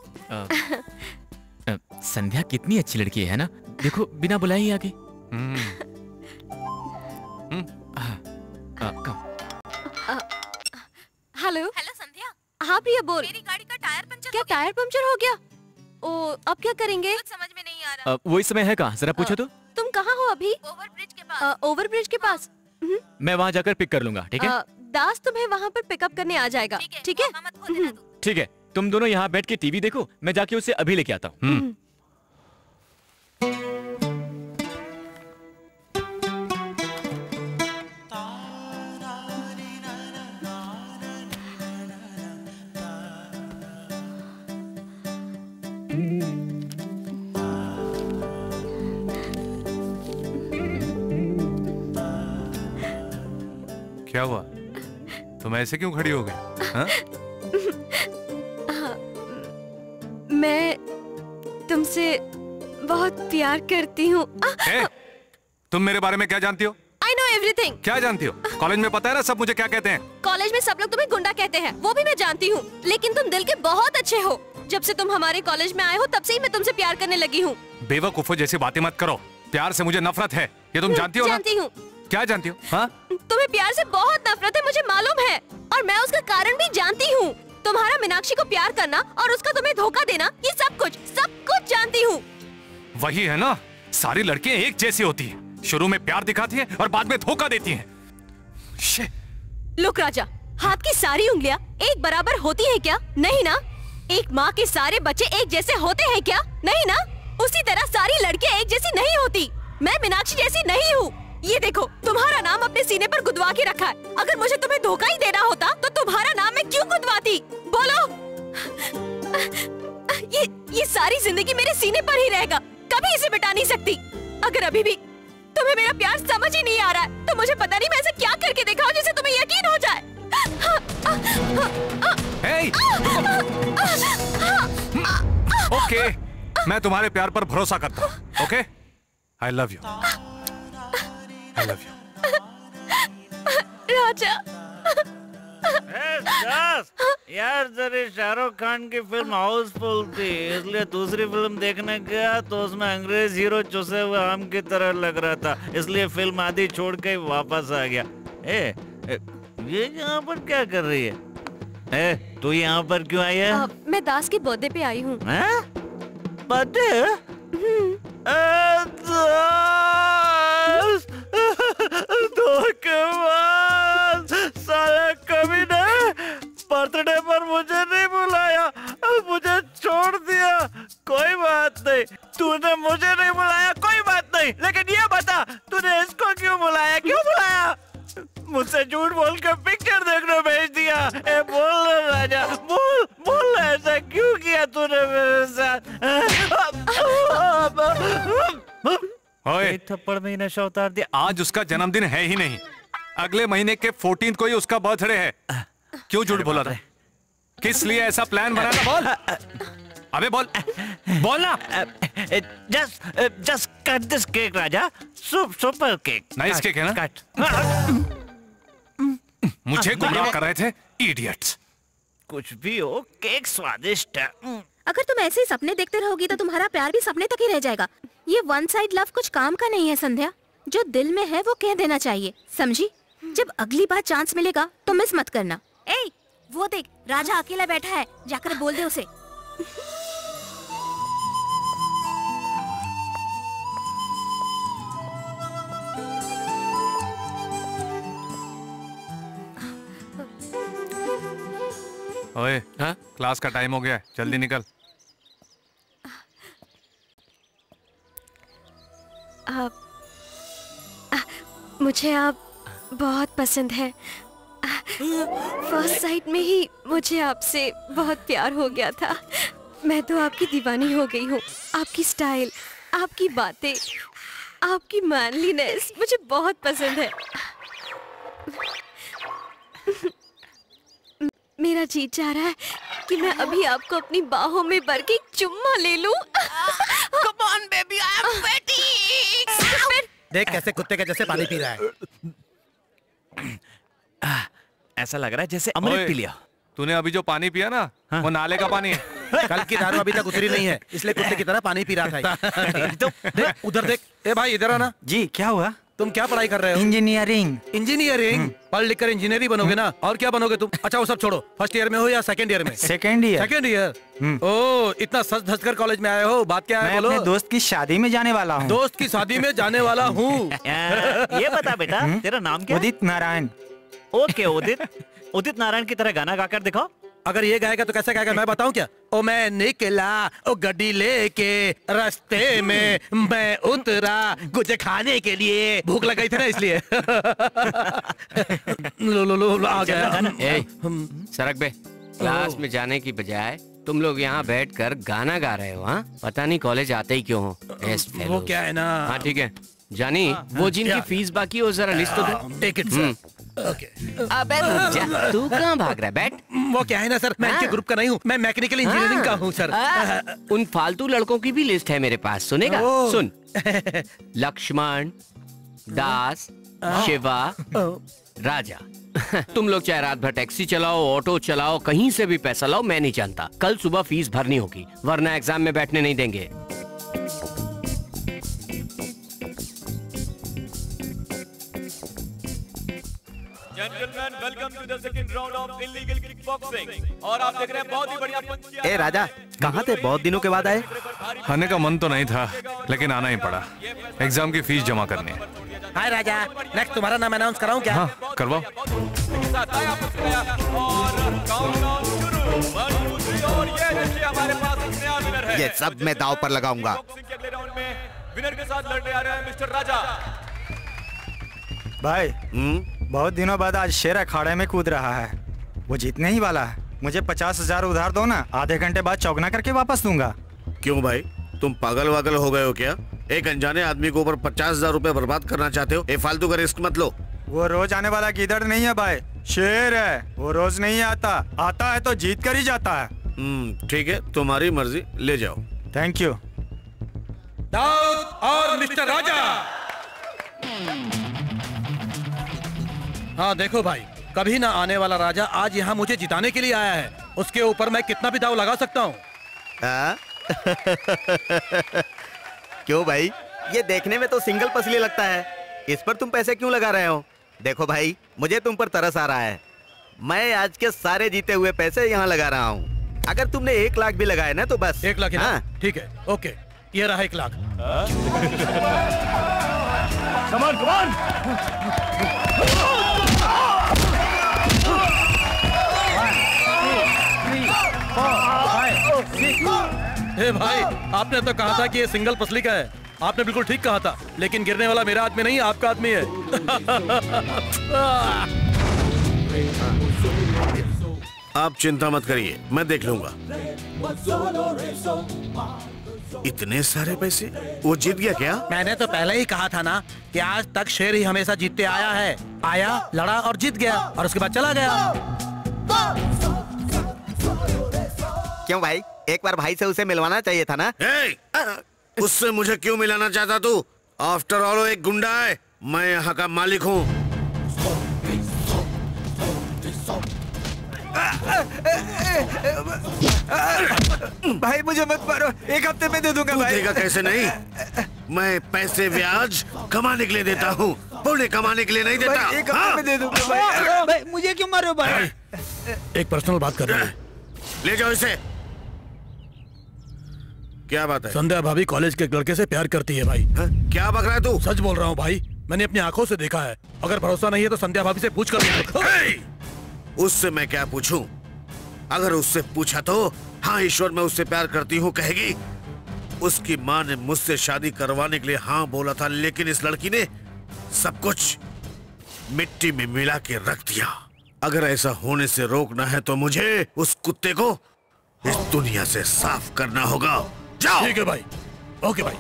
Sandhya कितनी अच्छी लड़की है ना, देखो बिना बुलाए ही आ गई। Hello hello Sandhya. हाँ प्रिया बोल। मेरी गाड़ी का टायर पंचर क्या टायर पंचर हो गया? ओ अब क्या करेंगे? कुछ समझ में नहीं आ रहा। वही समय है कहाँ, जरा पूछो तो। तुम कहाँ हो अभी? ओवर ब्रिज के पास। ओवर ब्रिज के पास। मैं वहाँ जाकर पिक कर लूंगा, ठीक है? आ, दास तुम्हें वहाँ पर पिकअप करने आ जाएगा, ठीक है? ठीक है, तुम दोनों यहाँ बैठ के टीवी देखो, मैं जाके उसे अभी लेके आता हूँ। क्या हुआ? तुम ऐसे क्यों खड़ी हो गई? हाँ? मैं तुमसे बहुत प्यार करती हूँ। तुम मेरे बारे में क्या जानती हो? I know everything। क्या जानती हो? कॉलेज में पता है ना सब मुझे क्या कहते हैं? कॉलेज में सब लोग तुम्हें गुंडा कहते हैं, वो भी मैं जानती हूँ। लेकिन तुम दिल के बहुत अच्छे हो। जब से तुम हमारे कॉलेज में आए हो तब से ही मैं तुमसे प्यार करने लगी हूँ। बेवकूफो जैसी बातें मत करो। प्यार से मुझे नफरत है, ये तुम जानती हो ना? जानती हूँ। क्या जानती हो? हाँ? तुम्हें प्यार से बहुत नफरत है, मुझे मालूम है, और मैं उसका कारण भी जानती हूँ। तुम्हारा मीनाक्षी को प्यार करना और उसका तुम्हें धोखा देना, ये सब कुछ सब कुछ जानती हूँ। वही है ना, सारी लड़कियां एक जैसी होती हैं। शुरू में प्यार दिखाती हैं और बाद में धोखा देती हैं। लुक राजा, हाथ की सारी उंगलियां एक बराबर होती हैं क्या? नहीं ना। एक माँ के सारे बच्चे एक जैसे होते हैं क्या? नहीं ना। उसी तरह सारी लड़कियां एक जैसी नहीं होती। मैं मीनाक्षी जैसी नहीं हूँ। ये देखो, तुम्हारा नाम अपने सीने पर गुदवा के रखा है। अगर मुझे तुम्हें धोखा ही देना होता तो तुम्हारा नाम मैं क्यों गुदवाती? बोलो। ये ये सारी जिंदगी मेरे सीने पर ही रहेगा, कभी इसे मिटा नहीं सकती। अगर अभी भी तुम्हें मेरा प्यार समझ ही नहीं आ रहा है तो मुझे पता नहीं मैं ऐसे क्या करके दिखाऊं जिससे तुम्हें यकीन हो जाए। hey! ओके, मैं तुम्हारे प्यार पर भरोसा करता हूँ। Okay, I love you. I love you Raja. यार जरा शाहरुख खान की फिल्म हाउसफुल थी, इसलिए दूसरी फिल्म देखने गया तो उसमें अंग्रेज हीरो चुसे हुए आम की तरह लग रहा था, इसलिए फिल्म आधी छोड़ के वापस आ गया। ए, ए ये यहाँ पर क्या कर रही है? ए, तू यहाँ पर क्यों आई है? आ, मैं दास के बर्थडे पे आई हूँ। बर्थडे? धोखेबाज साले कमीने, बर्थडे पर मुझे नहीं बुलाया, मुझे छोड़ दिया। कोई बात नहीं, तूने मुझे नहीं बुलाया, कोई बात नहीं, लेकिन ये बता तूने इसको क्यों बुलाया? क्यों बुलाया? मुझसे झूठ बोल के पिक्चर देखने भेज दिया। ए बोल राजा, बोल बोल, ऐसा क्यों किया तूने मेरे साथ? ओए, थप्पड़ में ही नशा उतार दिया। आज उसका जन्मदिन है ही नहीं, अगले महीने के फोर्टीन को ही उसका बर्थडे है। क्यों झूठ बोला था? किस लिए ऐसा प्लान बना था? बोल अबे बोल, बोल ना। Just just cut this cake Raja, super cake. Nice cake है ना? मुझे गुमराह कर रहे थे इडियट्स। कुछ भी हो, केक स्वादिष्ट है। अगर तुम ऐसे ही सपने देखते रहोगी तो तुम्हारा प्यार भी सपने तक ही रह जाएगा। ये वन साइड लव कुछ काम का नहीं है संध्या। जो दिल में है वो कह देना चाहिए, समझी? जब अगली बार चांस मिलेगा तो मिस मत करना। ए, वो देख, राजा अकेला बैठा है, जाकर बोल दे उसे। ओए, हाँ? क्लास का टाइम हो गया है, जल्दी निकल। आ, आ, मुझे आप बहुत पसंद है। फर्स्ट साइट में ही मुझे आपसे बहुत प्यार हो गया था। मैं तो आपकी दीवानी हो गई हूँ। आपकी स्टाइल, आपकी बातें, आपकी मैनलीनेस मुझे बहुत पसंद है। मेरा जी चाह रहा है कि मैं अभी आपको अपनी बाहों में भर के चुम्मा ले लूं। Come on, baby, I am waiting. देख कैसे कुत्ते के जैसे पानी पी रहा है। ऐसा लग रहा है जैसे अमृत ओए, पी लिया। तूने अभी जो पानी पिया ना, हाँ? वो नाले का पानी है। कल की दारू अभी तक उतरी नहीं है, इसलिए कुत्ते की तरह पानी पी रहा था। तो देख उधर देख। ए भाई इधर आना। जी क्या हुआ? तुम क्या पढ़ाई कर रहे हो? इंजीनियरिंग। इंजीनियरिंग? पढ़ लिख कर इंजीनियरिंग बनोगे ना? और क्या बनोगे तुम? अच्छा वो सब छोड़ो, फर्स्ट ईयर में हो या सेकंड ईयर में? Second year. Second year. ओ इतना सच धज कर कॉलेज में आए हो, बात क्या है बोलो? मैं अपने दोस्त की शादी में जाने वाला हूँ। दोस्त की शादी में जाने वाला हूँ। ये बता बेटा, तेरा नाम क्या है? उदित नारायण। ओके उदित, उदित नारायण की तरह गाना गाकर दिखाओ। अगर ये गाएगा तो कैसे गाएगा, मैं बताऊं क्या? ओ मैं निकला ओ गड्डी लेके रास्ते में मैं उतरा कुछ खाने के लिए, भूख लग गई थी ना इसलिए। लो लो लो, लो आ गया। ए, सरक बे, क्लास में जाने की बजाय तुम लोग यहाँ बैठकर गाना गा रहे हो। हाँ पता नहीं कॉलेज आते ही क्यों हो। वो क्या है ना। हाँ ठीक है जानी, वो जिनकी फीस बाकी हो जरा लिस्ट तो दो। Take it sir. ओके। अबे रुक जा, तू कहाँ भाग रहा है? बैठ। वो क्या है ना सर, मैं इनके ग्रुप का नहीं हूँ, मैं मैकेनिकल इंजीनियरिंग का हूँ सर। आ, उन फालतू लड़कों की भी लिस्ट है मेरे पास, सुनेगा? सुन, लक्ष्मण, दास, शिवा, राजा। तुम लोग चाहे रात भर टैक्सी चलाओ, ऑटो चलाओ, कहीं से भी पैसा लाओ, मैं नहीं जानता। कल सुबह फीस भरनी होगी, वरना एग्जाम में बैठने नहीं देंगे। Gentlemen, welcome to the second round of illegal kickboxing. और आप देख रहे हैं बहुत ही बढ़िया पंच किया। ए राजा, कहाँ थे? बहुत दिनों के बाद आए। आने का मन तो नहीं था, लेकिन आना ही पड़ा। एग्जाम की फीस जमा करनी है। हाय राजा, नेक्स्ट तुम्हारा नाम अनाउंस कराऊं क्या? हाँ करवाओ। ये सब मैं दाव पर लगाऊंगा। विनर के साथ लड़ने आ रहे हैं मिस्टर राजा। भाई बहुत दिनों बाद आज शेर अखाड़े में कूद रहा है, वो जीतने ही वाला है। मुझे पचास हजार उधार दो ना, आधे घंटे बाद चौगना करके वापस दूंगा। क्यों भाई, तुम पागल वागल हो गए हो क्या? एक अनजाने आदमी के ऊपर पचास हजार रूपए बर्बाद करना चाहते हो? ये फालतू का रिस्क मत लो। वो रोज आने वाला गीदड़ नहीं है भाई, शेर है। वो रोज नहीं आता, आता है तो जीत कर ही जाता है। हम्म ठीक है, तुम्हारी मर्जी, ले जाओ। Thank you. दाऊद और मिस्टर राजा। हाँ देखो भाई, कभी ना आने वाला राजा आज यहाँ मुझे जिताने के लिए आया है। उसके ऊपर मैं कितना भी दाव लगा सकता हूँ। क्यों भाई, ये देखने में तो सिंगल पसली लगता है, इस पर तुम पैसे क्यों लगा रहे हो? देखो भाई, मुझे तुम पर तरस आ रहा है। मैं आज के सारे जीते हुए पैसे यहाँ लगा रहा हूँ। अगर तुमने एक लाख भी लगाए ना तो बस। एक लाख? हाँ ठीक है, ओके, ये रहा एक लाख। कमान कमान। हे भाई, आपने तो कहा था कि ये सिंगल पसली का है। आपने बिल्कुल ठीक कहा था, लेकिन गिरने वाला मेरा आदमी नहीं, आपका आदमी है। आप चिंता मत करिए, मैं देख लूंगा। इतने सारे पैसे? वो जीत गया क्या? मैंने तो पहले ही कहा था ना कि आज तक शेर ही हमेशा जीतते आया है। आया, लड़ा और जीत गया, और उसके बाद चला गया। क्यों भाई, एक बार भाई से उसे मिलवाना चाहिए था ना। hey, उससे मुझे क्यों मिलाना चाहता तू? आफ्टर ऑल वो एक गुंडा है, मैं यहाँ का मालिक हूँ। भाई मुझे मत मारो, एक हफ्ते में दे दूंगा भाई। देगा कैसे नहीं? मैं पैसे ब्याज कमाने के लिए देता हूँ, पुण्य कमाने के लिए नहीं देता। एक हफ्ते में दे दूंगा भाई। भाई मुझे क्यों मारो भाई? एक पर्सनल बात कर रहे हैं। ले जाओ इसे। क्या बात है? संध्या भाभी कॉलेज के लड़के से प्यार करती है भाई। हा? क्या बक रहा है तू? सच बोल रहा हूँ भाई, मैंने अपनी आंखों से देखा है। अगर भरोसा नहीं है तो संध्या भाभी से पूछ कर। उससे मैं क्या पूछूं? अगर उससे पूछा तो हाँ ईश्वर मैं उससे प्यार करती हूँ कहेगी। उसकी माँ ने मुझसे शादी करवाने के लिए हाँ बोला था, लेकिन इस लड़की ने सब कुछ मिट्टी में मिला के रख दिया। अगर ऐसा होने से रोकना है तो मुझे उस कुत्ते को इस दुनिया से साफ करना होगा। जाओ। ठीक है भाई, ओके भाई।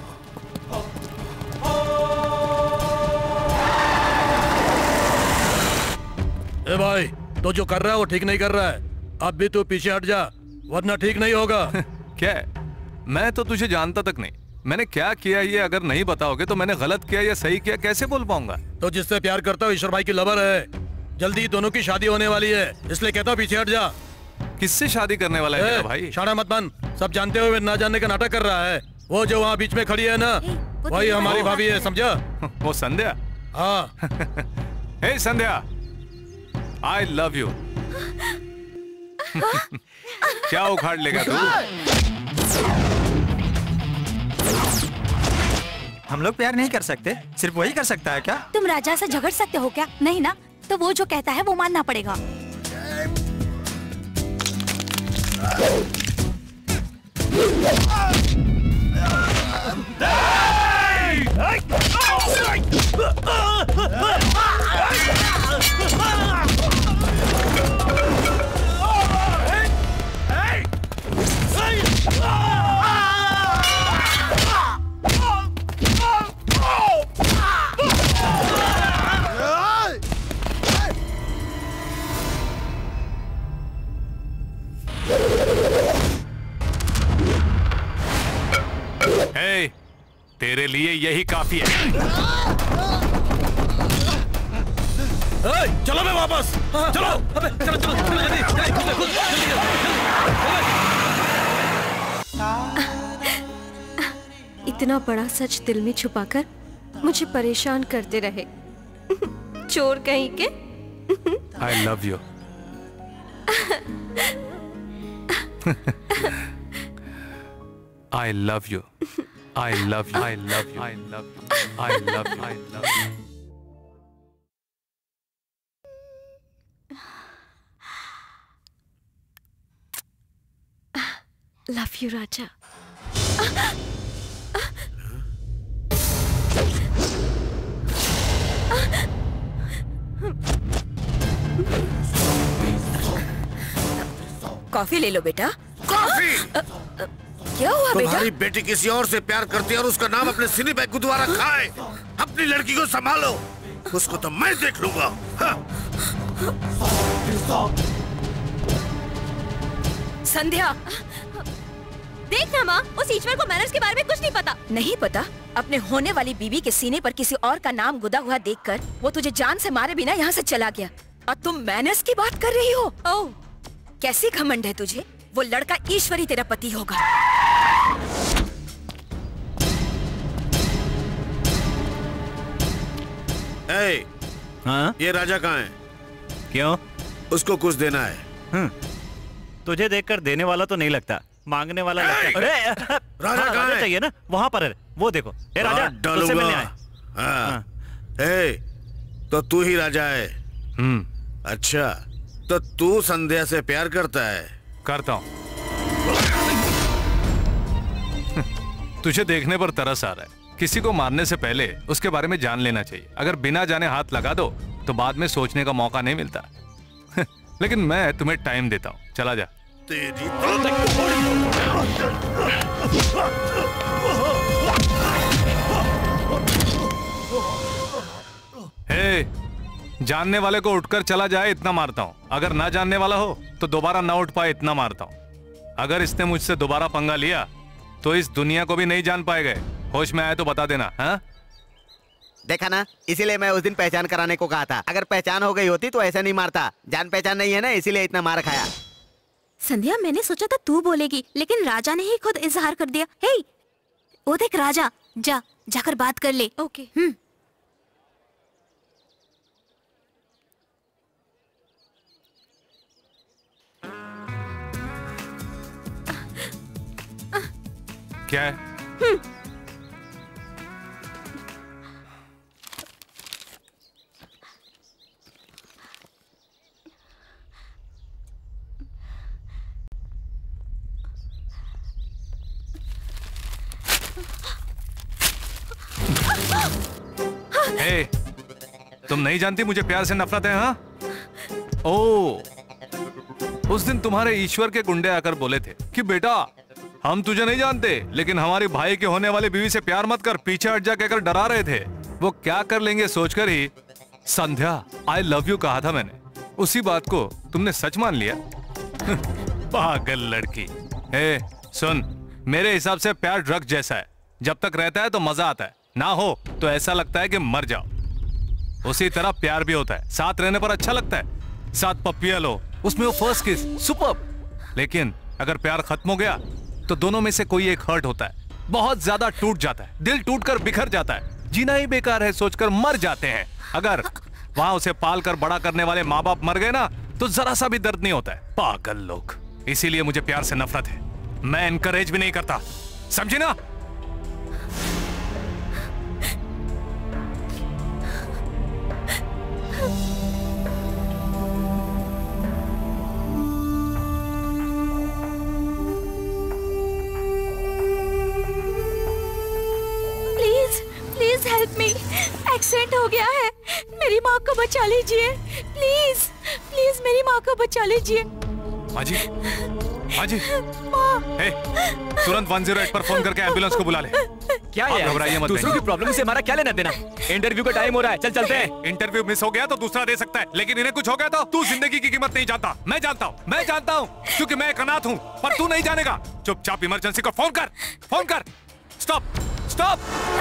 ए भाई, तो जो कर रहा है वो ठीक नहीं कर रहा है। अब भी तू पीछे हट जा, वरना ठीक नहीं होगा। क्या है? मैं तो तुझे जानता तक नहीं। मैंने क्या किया ये अगर नहीं बताओगे तो मैंने गलत किया या सही किया कैसे बोल पाऊंगा? तो जिससे प्यार करता हो ईश्वर भाई की लवर है। जल्दी दोनों की शादी होने वाली है, इसलिए कहता हूँ पीछे हट जा। किससे शादी करने वाला है मेरा भाई? शाना मत बन, सब जानते हुए ना जानने का नाटक कर रहा है। वो जो वहाँ बीच में खड़ी है ना, वही हमारी भाभी है, समझा? वो संध्या? हाँ। Hey Sandhya, I love you. क्या उखाड़ लेगा तू? हम लोग प्यार नहीं कर सकते, सिर्फ वही कर सकता है क्या? तुम राजा से झगड़ सकते हो क्या? नहीं ना, तो वो जो कहता है वो मानना पड़ेगा। हे, तेरे लिए यही काफी है। ए, चलो बे वापस, चलो, अबे, चलो चलो चलो जल्दी, जल्दी, जल्दी, जल्दी। इतना बड़ा सच दिल में छुपाकर मुझे परेशान करते रहे, चोर कहीं के। I love you. I love you. I love you. I love you. I love you. I love you. I love you. Love you, Raja. Coffee ले लो बेटा। कॉफी? क्या हुआ बेटा? तुम्हारी बेटी किसी और से प्यार करती है और उसका नाम अपने सीने पे गुदवारा खाए। अपनी लड़की को संभालो, उसको तो मैं देख लूंगा। हाँ। संध्या, देखना माँ, उस ईश्वर को मैनर्स के बारे में कुछ नहीं पता। नहीं पता? अपने होने वाली बीवी के सीने पर किसी और का नाम गुदा हुआ देखकर वो तुझे जान से मारे बिना यहाँ से चला गया, और तुम मैनर्स की बात कर रही हो? ओह, कैसी घमंड है तुझे? वो लड़का ईश्वरी तेरा पति होगा। ए, हाँ? ये राजा कहाँ है? क्यों? उसको कुछ देना है। हम्म, तुझे देखकर देने वाला तो नहीं लगता, मांगने वाला लगता है। अरे राजा हाँ, कहाँ है? चाहिए ना, वहाँ पर है, वो देखो। ए राजा, तुझसे मिलने आए। हाँ। ए, तो तू ही राजा है? हम्म। अच्छा, तो तू संध्या से प्यार करता है? करता हूँ। तुझे देखने पर तरस आ रहा है। किसी को मारने से पहले उसके बारे में जान लेना चाहिए। अगर बिना जाने हाथ लगा दो तो बाद में सोचने का मौका नहीं मिलता। लेकिन मैं तुम्हें टाइम देता हूँ, चला जा। तेरी हे, जानने वाले को उठकर चला जाए इतना मारता हूँ, अगर ना जानने वाला हो तो दोबारा ना उठ पाए इतना मारता हूँ। अगर इसने मुझसे दोबारा पंगा लिया तो इस दुनिया को भी नहीं जान पाएगा। होश में आए तो बता देना। हाँ? देखा ना, इसीलिए मैं उस दिन पहचान कराने को कहा था। अगर पहचान हो गई होती तो ऐसा नहीं मारता। जान पहचान नहीं है ना, इसीलिए इतना मार खाया। संध्या, मैंने सोचा था तू बोलेगी, लेकिन राजा ने ही खुद इजहार कर दिया। हे, वो देख राजा, जा जाकर बात कर ले। ओके। हम्म। क्या है? हे, तुम नहीं जानती मुझे प्यार से नफरत है? हाँ? ओ, उस दिन तुम्हारे ईश्वर के गुंडे आकर बोले थे कि बेटा हम तुझे नहीं जानते, लेकिन हमारी भाई के होने वाली बीवी से प्यार मत कर, पीछे हट जा कहकर डरा रहे थे। वो क्या कर लेंगे सोचकर ही संध्या आई लव यू कहा था मैंने। उसी बात को तुमने सच मान लिया। पागल लड़की। ए, सुन, मेरे हिसाब से प्यार ड्रग जैसा है, जब तक रहता है तो मजा आता है, ना हो तो ऐसा लगता है कि मर जाओ। उसी तरह प्यार भी होता है, साथ रहने पर अच्छा लगता है, साथ पप्पियां लो, उसमें वो फर्स्ट किस सुपर्ब। लेकिन अगर प्यार खत्म हो गया तो दोनों में से कोई एक हर्ट होता है, बहुत ज्यादा टूट जाता है, दिल टूटकर बिखर जाता है, जीना ही बेकार है सोचकर मर जाते हैं। अगर वहां उसे पाल कर बड़ा करने वाले माँ बाप मर गए ना तो जरा सा भी दर्द नहीं होता है। पागल लोग। इसीलिए मुझे प्यार से नफरत है, मैं एनकरेज भी नहीं करता, समझे ना? Please please help me, accident हो गया है, मेरी माँ को बचा लीजिए प्लीज प्लीज, मेरी माँ को बचा लीजिए। माजी, माजी, हे, तुरंत वन ज़ीरो एट पर फोन करके एम्बुलेंस को बुला ले। क्या है? घबराइए मत, दूसरों की प्रॉब्लम से हमारा क्या लेना देना? इंटरव्यू का टाइम हो रहा है, चल चलते हैं। इंटरव्यू मिस हो गया तो दूसरा दे सकता है, लेकिन इन्हें कुछ हो गया तो तू जिंदगी की कीमत नहीं जानता। मैं जानता हूँ, मैं जानता हूँ, क्योंकि मैं एक अनाथ हूँ, पर तू नहीं जानेगा। चुपचाप इमरजेंसी को फोन कर, फोन कर। Stop, stop,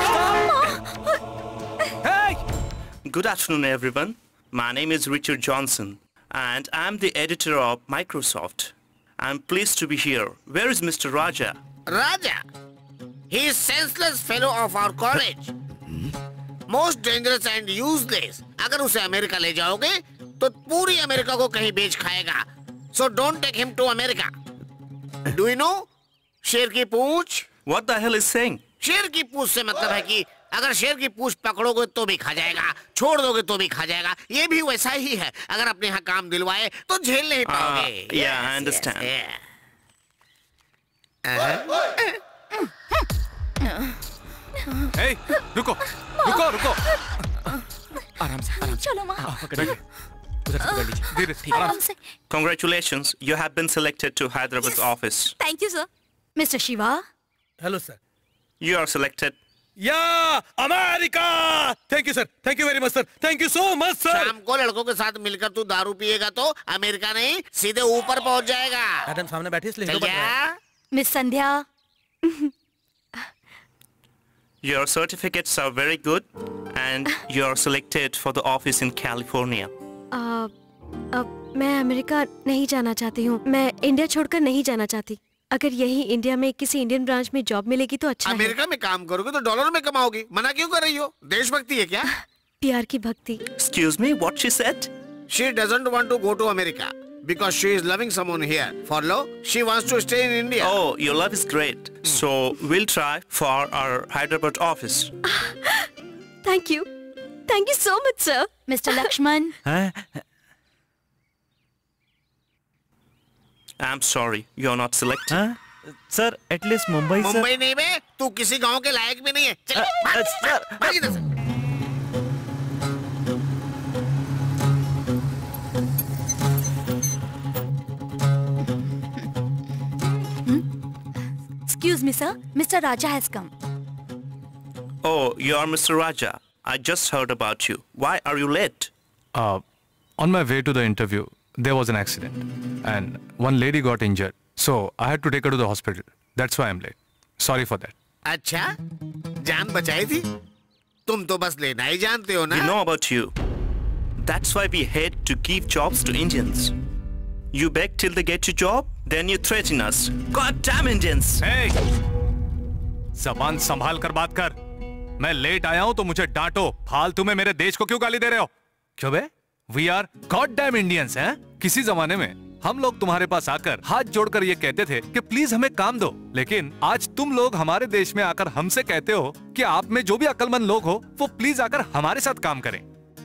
Good afternoon, everyone. My name is Richard Johnson, and I'm the editor of Microsoft. I'm pleased to be here. Where is Mister Raja? Raja? He is senseless fellow of our college. Most dangerous and useless. अगर उसे अमेरिका ले जाओगे तो पूरी अमेरिका को कहीं बेच खाएगा. So don't take him to America. Do you know? शेर की पूंछ. What the hell is saying? शेर की पूंछ से मतलब है कि अगर शेर की पूंछ पकड़ोगे तो भी खा जाएगा, छोड़ दोगे तो भी खा जाएगा। ये भी वैसा ही है, अगर अपने यहाँ काम दिलवाए तो झेल नहीं पाओगे। Uh, yeah, I understand. Yes, yes, yeah. Hey, रुको, रुको, रुको। आराम से, आराम से। चलो माँ। पकड़िए, उधर से पकड़ लीजिए। धीरे से, आराम से। Congratulations, you have been selected to Hyderabad's office. Thank you, sir. Mister Shiva. Hello, sir. You are selected. Yeah, America! Thank you, sir. Thank you very much, sir. Thank you so much, sir. शाम को लड़कों के साथ मिलकर तू दारू पिएगा तो अमेरिका नहीं सीधे ऊपर पहुंच जाएगा। मैडम सामने बैठी इसलिए चल जा। Miss Sandhya. Your certificates are very good, and you are selected for the office in California. uh, uh, मैं अमेरिका नहीं जाना चाहती हूँ, मैं इंडिया छोड़कर नहीं जाना चाहती। अगर यही इंडिया में किसी इंडियन ब्रांच में जॉब मिलेगी तो अच्छा है। अमेरिका में काम करोगे तो डॉलर में कमाओगी, मना क्यों कर रही हो? देशभक्ति है क्या? प्यार की भक्ति। Excuse me, what she said? She doesn't want to go to America because she is loving someone here. For love, she wants to stay in India. Oh, your love is great. So we'll try for our Hyderabad office. Thank you, thank you so much, sir. Mister Lakshman. I'm sorry, you're not selected. हाँ? Sir at least Mumbai sir. Mumbai नहीं बे, तू किसी गांव के लायक भी नहीं है। चल, भाग, भाग, भाग इधर से। Excuse me, sir. Mister Raja has come. Oh, you are Mister Raja. I just heard about you. Why are you late? Uh, on my way to the interview, there was an accident, and one lady got injured. So I had to take her to the hospital. That's why I'm late. Sorry for that. अच्छा, जान बचाई थी? तुम तो बस लेना ही जानते हो ना? We know about you. That's why we hate to give jobs to Indians. You beg till they get you job, then you threaten us. God damn Indians! Hey! ज़बान संभाल कर बात कर। मैं लेट आया हूं तो मुझे डांटो। फालतू में मेरे देश को क्यों गाली दे रहे हो? क्यों बे? We are God damn Indians, हैं? किसी जमाने में हम लोग तुम्हारे पास आकर हाथ जोड़कर ये कहते थे कि प्लीज हमें काम दो, लेकिन आज तुम लोग हमारे देश में आकर हमसे कहते हो कि आप में जो भी अक्लमंद लोग हो वो प्लीज आकर हमारे साथ काम करें।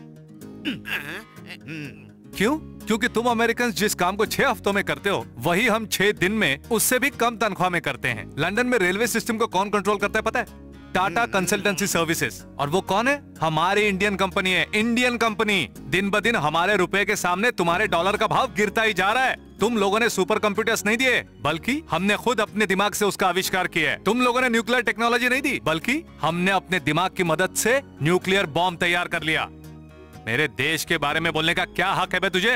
क्यों? क्योंकि तुम अमेरिकन जिस काम को छह हफ्तों में करते हो वही हम छह दिन में उससे भी कम तनख्वाह में करते हैं। लंदन में रेलवे सिस्टम को कौन कंट्रोल करता है पता है? Tata consultancy services. और वो कौन है? हमारी इंडियन कंपनी है, इंडियन कंपनी। दिन ब दिन हमारे रुपए के सामने तुम्हारे डॉलर का भाव गिरता ही जा रहा है। तुम लोगों ने सुपर कंप्यूटर्स नहीं दिए, बल्कि हमने खुद अपने दिमाग से उसका आविष्कार किया है। तुम लोगों ने न्यूक्लियर टेक्नोलॉजी नहीं दी, बल्कि हमने अपने दिमाग की मदद से न्यूक्लियर बॉम्ब तैयार कर लिया। मेरे देश के बारे में बोलने का क्या हक है बे तुझे?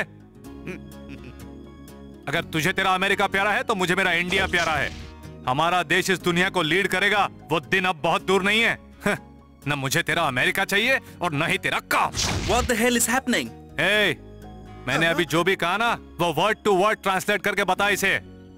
अगर तुझे तेरा अमेरिका प्यारा है तो मुझे मेरा इंडिया प्यारा है। हमारा देश इस दुनिया को लीड करेगा, वो दिन अब बहुत दूर नहीं है। न मुझे तेरा अमेरिका चाहिए और न ही तेरा काम। What the hell is happening? Hey, मैंने अभी जो भी कहा ना वो वर्ड टू वर्ड ट्रांसलेट करके बता इसे।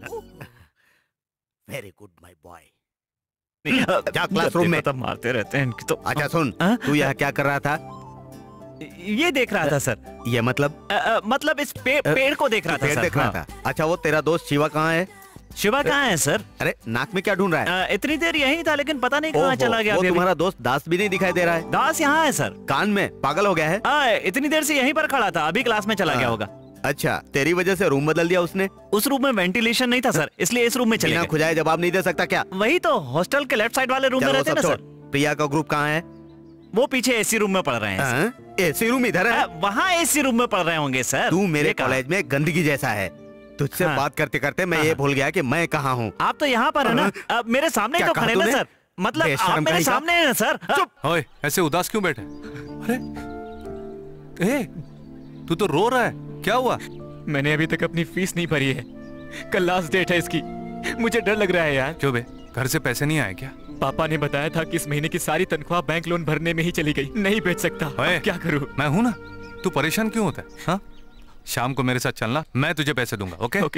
Very good my boy. जा क्लासरूम में। तब मारते रहते हैं इनकी तो। अच्छा सुन, तू यहाँ क्या कर रहा था? ये देख रहा था सर। ये मतलब आ, आ, मतलब इस पे, पेड़ को देख रहा था पेड़ सर। देख रहा था। अच्छा वो तेरा दोस्त शिवा कहाँ है? शिवा कहाँ है सर? अरे नाक में क्या ढूंढ रहा है? आ, इतनी देर यही था लेकिन पता नहीं कहाँ चला गया। वो अभी तुम्हारा दोस्त दास भी नहीं दिखाई दे रहा है। दास यहाँ है सर। कान में पागल हो गया है? आ, इतनी देर से यहीं पर खड़ा था, अभी क्लास में चला गया होगा। अच्छा, तेरी वजह से रूम बदल दिया उसने? उस रूम में वेंटिलेशन नहीं था सर, इसलिए इस रूम में चले गए। खुजाए जवाब नहीं दे सकता क्या? वही तो, हॉस्टल के लेफ्ट साइड वाले रूम में रहते हैं ना सर। प्रिया का ग्रुप कहाँ है? वो पीछे एसी रूम में पढ़ रहे हैं। एसी रूम इधर है? वहाँ एसी रूम में पढ़ रहे होंगे सर। तू मेरे कॉलेज में गंदगी जैसा है। तुझसे हाँ। बात करते करते मैं ये भूल गया कि मैं कहाँ हूँ। आप तो यहाँ पर है ना, अब मेरे सामने ही तो खड़े ना सर। मतलब आप मेरे सामने हैं सर। चुप। ओए, ऐसे उदास क्यों बैठे? अरे, ए, तू तो रो रहा है, क्या हुआ? मैंने अभी तक अपनी फीस नहीं भरी है, कल लास्ट डेट है इसकी। मुझे डर लग रहा है यार। क्यों बे, घर से पैसे नहीं आए क्या? पापा ने बताया था कि इस महीने की सारी तनख्वाह बैंक लोन भरने में ही चली गई, नहीं भेज सकता। क्या करूं? मैं हूं ना, तू परेशान क्यों होता है? हाँ? शाम को मेरे साथ चलना, मैं तुझे पैसे दूंगा। Okay okay.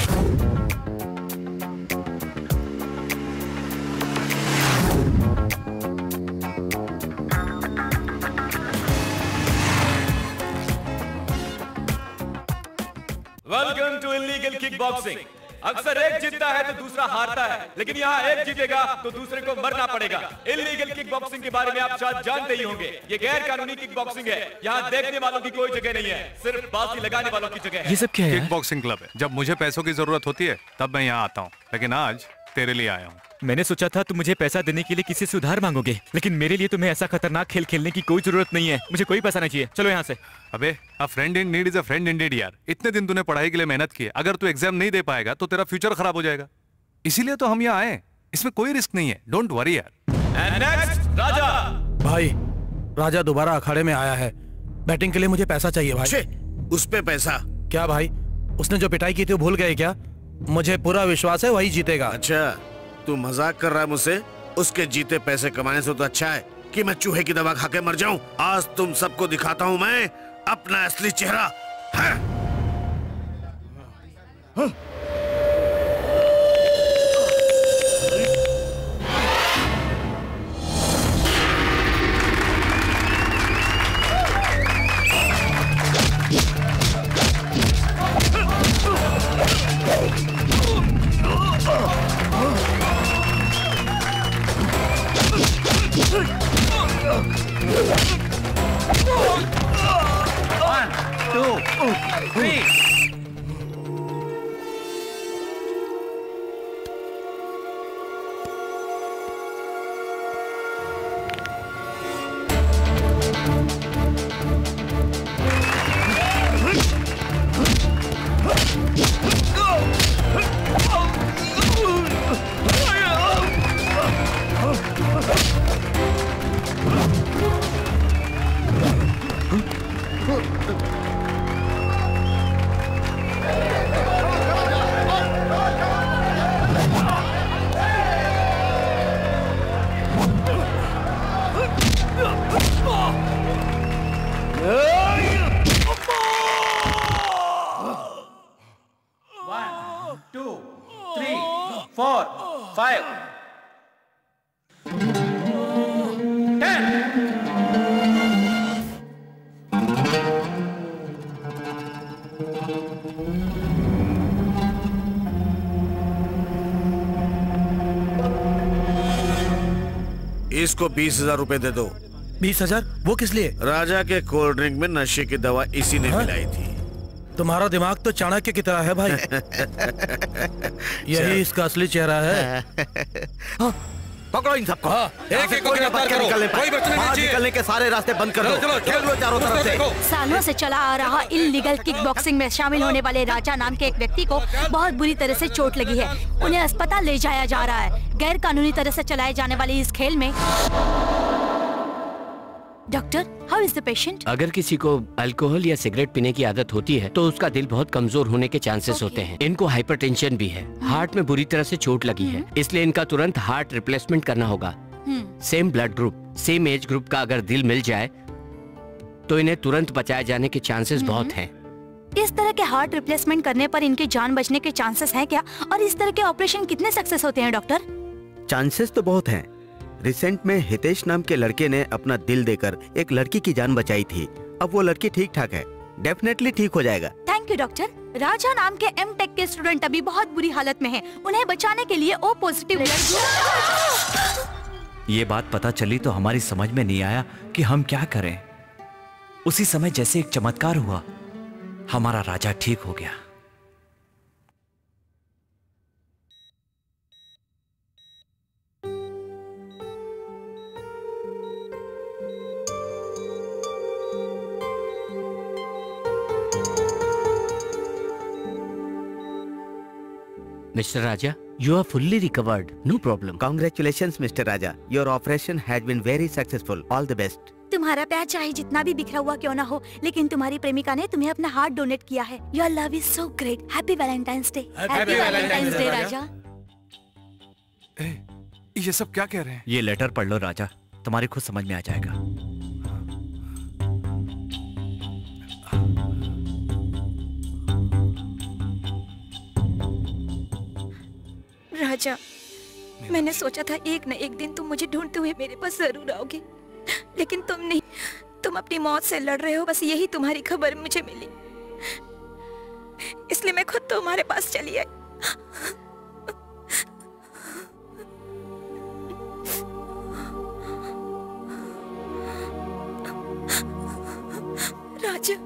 Welcome to illegal kick boxing. अक्सर एक जीतता है तो दूसरा हारता है, लेकिन यहाँ एक जीतेगा तो दूसरे को मरना पड़ेगा। इलीगल किक बॉक्सिंग के बारे में आप शायद जानते ही होंगे। ये गैर कानूनी किक बॉक्सिंग है। यहाँ देखने वालों की कोई जगह नहीं है, सिर्फ बाजी लगाने वालों की जगह है। ये सब क्या है? किक बॉक्सिंग क्लब है। जब मुझे पैसों की जरूरत होती है तब मैं यहाँ आता हूँ, लेकिन आज तेरे लिए आया हूँ। मैंने सोचा था तुम मुझे पैसा देने के लिए किसी से उधार मांगोगे, लेकिन मेरे लिए तुम्हें ऐसा खतरनाक खेल खेलने की कोई जरूरत नहीं है। मुझे कोई पैसा नहीं चाहिए, चलो यहाँ से। अबे, a friend in need is a friend indeed यार। इतने दिन तूने पढ़ाई के लिए मेहनत की है, अगर तू एग्जाम नहीं दे पाएगा तो तेरा फ्यूचर खराब हो जाएगा। इसीलिए तो हम यहाँ आए, इसमें कोई रिस्क नहीं है। डोंट वरी यार। And next Raja. भाई, राजा दोबारा अखाड़े में आया है। बैटिंग के लिए मुझे पैसा चाहिए भाई। उस पे पैसा? क्या भाई, उसने जो पिटाई की थी वो भूल गए क्या? मुझे पूरा विश्वास है वही जीतेगा। अच्छा, तू मजाक कर रहा है मुझसे? उसके जीते पैसे कमाने से तो अच्छा है कि मैं चूहे की दवा खा के मर जाऊं। आज तुम सबको दिखाता हूं मैं अपना असली चेहरा। है? हाँ? One, two, three. One, two, three, four, five, ten. इसको बीस हजार रूपए दे दो। बीस हजार? वो किस लिए? राजा के कोल्ड ड्रिंक में नशे की दवा इसी ने मिलाई थी। तुम्हारा दिमाग तो चाणक्य की तरह है भाई। यही इसका असली चेहरा है। हाँ, पकड़ो इन सबको। हाँ, एक एक को गिरफ्तार करो। कोई बचने नहीं चाहिए। निकलने के सारे रास्ते बंद कर दो। घेर लो चारों तरफ से। सालों से चला आ रहा इल्लीगल किक बॉक्सिंग में शामिल होने वाले राजा नाम के एक व्यक्ति को बहुत बुरी तरह से चोट लगी है। उन्हें अस्पताल ले जाया जा रहा है। गैर कानूनी तरह से चलाए जाने वाले इस खेल में doctor, how is the patient? अगर किसी को अल्कोहल या सिगरेट पीने की आदत होती है तो उसका दिल बहुत कमजोर होने के चांसेस होते हैं। इनको हाइपरटेंशन भी है, हार्ट में बुरी तरह से चोट लगी है, इसलिए इनका तुरंत हार्ट रिप्लेसमेंट करना होगा। Same blood group, same age group का अगर दिल मिल जाए तो इन्हें तुरंत बचाए जाने के चांसेस बहुत हैं। इस तरह के हार्ट रिप्लेसमेंट करने पर इनकी जान बचने के चांसेस हैं क्या? और इस तरह के ऑपरेशन कितने सक्सेस होते हैं डॉक्टर? चांसेस तो बहुत हैं। रिसेंट में हितेश नाम के लड़के ने अपना दिल देकर एक लड़की की जान बचाई थी। अब वो लड़की ठीक ठाक है, डेफिनेटली ठीक हो जाएगा। Thank you doctor. राजा नाम के एम टेक के स्टूडेंट अभी बहुत बुरी हालत में हैं। उन्हें बचाने के लिए ओ पॉजिटिव ब्लड। ये बात पता चली तो हमारी समझ में नहीं आया कि हम क्या करें। उसी समय जैसे एक चमत्कार हुआ, हमारा राजा ठीक हो गया। Mister Raja, you are fully recovered. No problem. Congratulations, mister Raja. Your operation has been very successful. All the best. तुम्हारा प्यार चाहे जितना भी बिखरा हुआ क्यों ना हो, लेकिन तुम्हारी प्रेमिका ने तुम्हें अपना हार्ट डोनेट किया है। Your love is so great. Happy Valentine's Day. Happy Valentine's Day, राजा। ये सब क्या कह रहे हैं? ये लेटर पढ़ लो राजा, तुम्हारी खुद समझ में आ जाएगा। राजा, मैंने सोचा था एक न एक दिन तुम मुझे ढूंढते हुए मेरे पास जरूर आओगे, लेकिन तुम नहीं। तुम अपनी मौत से लड़ रहे हो, बस यही तुम्हारी खबर मुझे मिली, इसलिए मैं खुद तुम्हारे पास चली आई। राजा,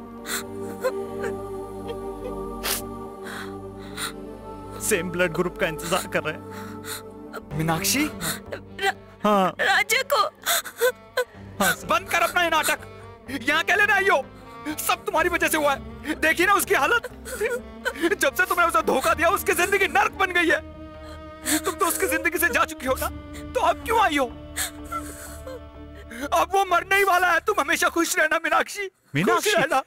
सेम ब्लड ग्रुप का इंतजार कर रहे हैं। मीनाक्षी? रा, हाँ। राजा को हाँ, बंद कर अपना ये नाटक। यहाँ क्या लेने आई हो? सब तुम्हारी वजह से हुआ है। देखिए ना उसकी हालत। जब से तुमने उसे धोखा दिया, उसकी जिंदगी नर्क बन गई है। तुम तो उसकी जिंदगी से जा चुकी हो ना, तो अब क्यों आई हो? अब वो मरने ही वाला है। तुम हमेशा खुश रहना मीनाक्षी। मीनाक्षी? खुश रहना।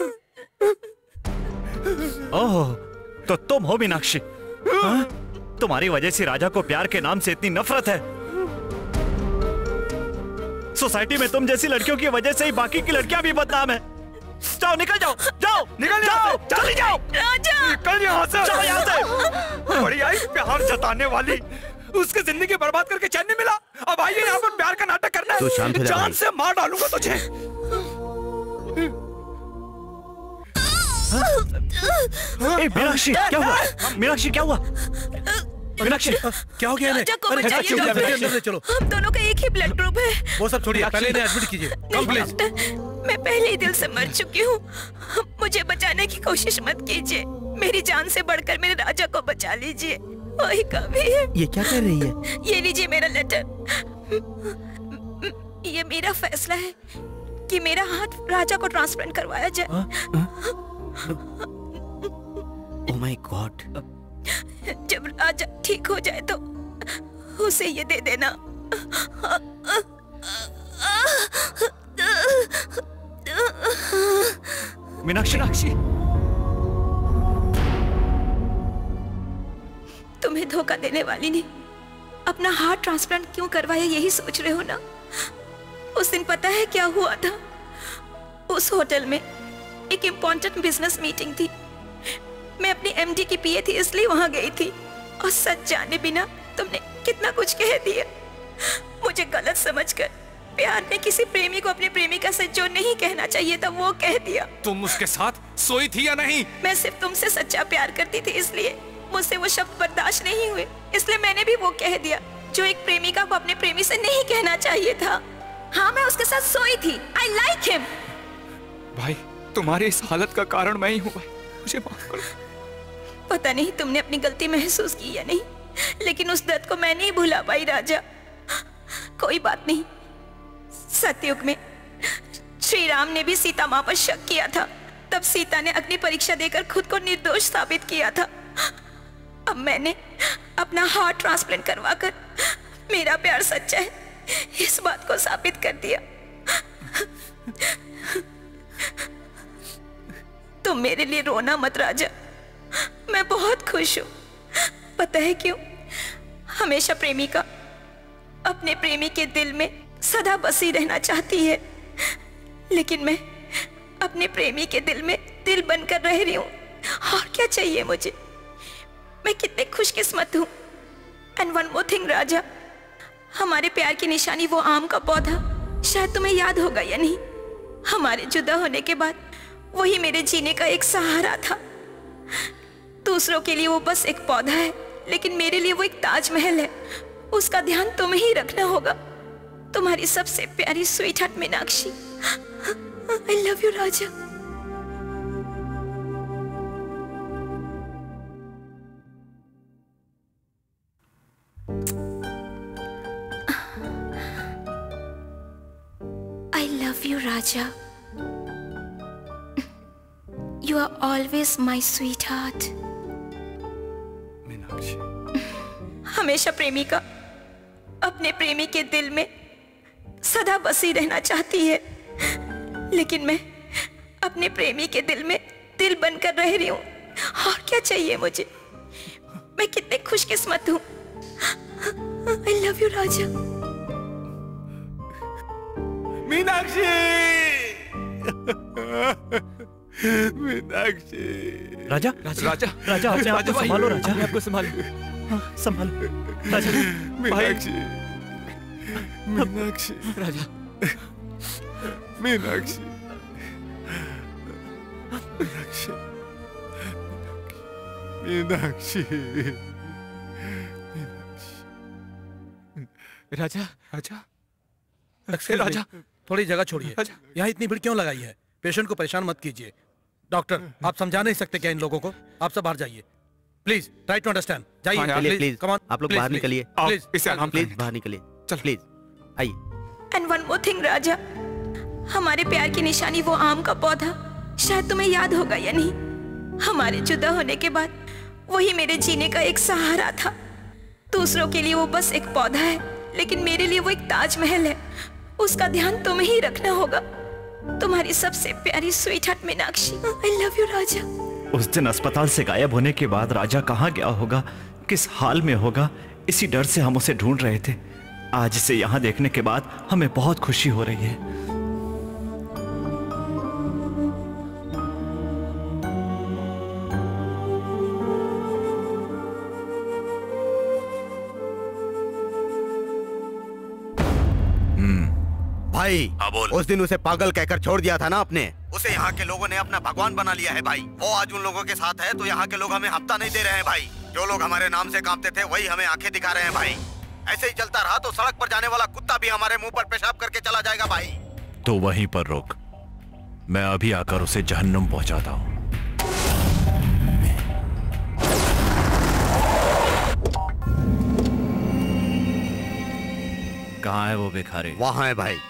ओह, तो तुम हो मीनाक्षी? हाँ? तुम्हारी वजह से राजा को प्यार के नाम से इतनी नफरत है। सोसाइटी में तुम जैसी लड़कियों की वजह से ही बाकी की लड़कियां भी बदनाम है। जाओ, निकल जाओ, जाओ, निकल जाओ, चली जाओ। राजा, निकल यहाँ से, चलो यहाँ से। बड़ी आई प्यार जताने वाली, उसकी जिंदगी बर्बाद करके चैन नहीं मिला। अब आइए यहाँ पर प्यार का नाटक करना तू शांत हो है। जा जान भाई। से मार डालूंगा तुझे। ए, मीनाक्षी क्या हुआ? मीनाक्षी क्या हुआ? मीनाक्षी क्या हो गया इन्हें? राजा को अरे, बचाइए चलो, डॉक्टर। अंदर ले चलो। हम दोनों का एक ही ब्लड ग्रुप है। वो सब छोड़िए, पहले इन्हें एडमिट कीजिए। Come please. डॉक्टर, मैं पहले ही दिल से मर चुकी हूँ। मुझे बचाने की कोशिश मत कीजिए। मेरी जान से बढ़कर मेरे राजा को बचा लीजिए। वही काफी है। ये क्या कर रही है? ये लीजिए मेरा लेटर। ये मेरा फैसला है कि मेरा हाथ राजा को ट्रांसप्लांट करवाया जाए। Oh my god. जब राजा ठीक हो जाए तो उसे ये दे देना। मीनाक्षी, मीनाक्षी, तुम्हें धोखा देने वाली ने अपना हार्ट ट्रांसप्लांट क्यों करवाया, यही सोच रहे हो ना? उस दिन पता है क्या हुआ था? उस होटल में एक इम्पोर्टेंट बिजनेस मीटिंग थी। मैं अपनी एमडी की पीए थी, इसलिए वहां गई थी। और सच जाने बिना तुमने कितना कुछ कह दिया। मुझे गलत समझकर प्यार में किसी प्रेमी को अपनी प्रेमिका से जो नहीं कहना चाहिए था वो कह दिया। तुम उसके साथ सोई थी या नहीं? मैं सिर्फ तुमसे सच्चा प्यार करती थी, इसलिए मुझसे वो शब्द बर्दाश्त नहीं हुए, इसलिए मैंने भी वो कह दिया जो एक प्रेमिका को अपने प्रेमी से नहीं कहना चाहिए था। हाँ, मैं उसके साथ सोई थी। I like him. भाई, तुम्हारी इस हालत का कारण मैं ही हूँ भाई, मुझे माफ करो। पता नहीं तुमने अपनी गलती महसूस की या नहीं, लेकिन उस दर्द को मैं नहीं भुला पाई राजा। कोई बात नहीं, सतयुग में श्री राम ने भी सीता माँ पर शक किया था। तब सीता ने अग्नि परीक्षा देकर खुद को निर्दोष साबित किया था। अब मैंने अपना हार्ट ट्रांसप्लांट करवाकर मेरा प्यार सच्चा है, इस बात को साबित कर दिया। तुम मेरे लिए रोना मत राजा, मैं बहुत खुश हूं। पता है क्यों? हमेशा प्रेमिका अपने प्रेमी के दिल में सदा बसी रहना चाहती है, लेकिन मैं अपने प्रेमी के दिल में दिल बनकर रह रही हूँ। और क्या चाहिए मुझे? मैं कितने खुशकिस्मत हूँ। And one more thing Raja, हमारे प्यार की निशानी वो आम का पौधा, शायद तुम्हें याद होगा या नहीं। हमारे जुदा होने के बाद वही मेरे जीने का एक सहारा था। दूसरों के लिए वो बस एक पौधा है, लेकिन मेरे लिए वो एक ताजमहल है। उसका ध्यान तुम्हें ही रखना होगा। तुम्हारी सबसे प्यारी sweetheart Meenakshi. I love you Raja. I love you, Raja. You are always my sweetheart. Meenakshi. हमेशा प्रेमी का अपने प्रेमी के दिल में सदा बसी रहना चाहती है, लेकिन मैं अपने प्रेमी के दिल में दिल बनकर रह रही हूँ। और क्या चाहिए मुझे? मैं कितने खुशकिस्मत हूँ। I love you, राजा। मीनाक्षी, मीनाक्षी। राजा, राजा, राजा, राजा अपने आप को भाई, संभालो राजा, अपने आप को संभालो। हाँ, संभालो राजा। मीनाक्षी, मीनाक्षी, राजा, मीनाक्षी, मीनाक्षी, मीनाक्षी, राजा, राजा, Excuse me, राजा, थोड़ी जगह छोड़िए। यहाँ इतनी भीड़ क्यों लगाई है? पेशेंट को परेशान मत कीजिए। डॉक्टर, आप समझा नहीं सकते क्या इन लोगों को? आप सब बाहर जाइए प्लीज। Try to understand. जाइए प्लीज प्लीज, कम ऑन। आप लोग बाहर निकलिए। प्लीज प्लीज बाहर निकलिए। चल प्लीज आइए। And one more thing Raja, हमारे प्यार की निशानी वो आम का पौधा, शायद तुम्हें याद होगा या नहीं। हमारे जुदा होने के बाद वही मेरे जीने का एक सहारा था। दूसरों के लिए वो बस एक पौधा है, लेकिन मेरे लिए वो एक ताजमहल है। उसका ध्यान तुम्हें ही रखना होगा। तुम्हारी सबसे प्यारी sweetheart Meenakshi. I love you Raja. उस दिन अस्पताल से गायब होने के बाद राजा कहाँ गया होगा, किस हाल में होगा, इसी डर से हम उसे ढूंढ रहे थे। आज इसे यहाँ देखने के बाद हमें बहुत खुशी हो रही है। भाई, उस दिन उसे पागल कहकर छोड़ दिया था ना आपने। उसे यहाँ के लोगों ने अपना भगवान बना लिया है भाई। वो आज उन लोगों के साथ है तो यहाँ के लोग हमें हफ्ता नहीं दे रहे हैं भाई। जो लोग हमारे नाम से कांपते थे वही हमें आंखें दिखा रहे हैं भाई। ऐसे ही चलता रहा तो सड़क पर जाने वाला कुत्ता भी हमारे मुंह पर पेशाब करके चला जाएगा भाई। तो वहीं पर रुक, मैं अभी आकर उसे जहन्नुम पहुंचाता हूँ। कहाँ है वो भिखारी? वहाँ है भाई।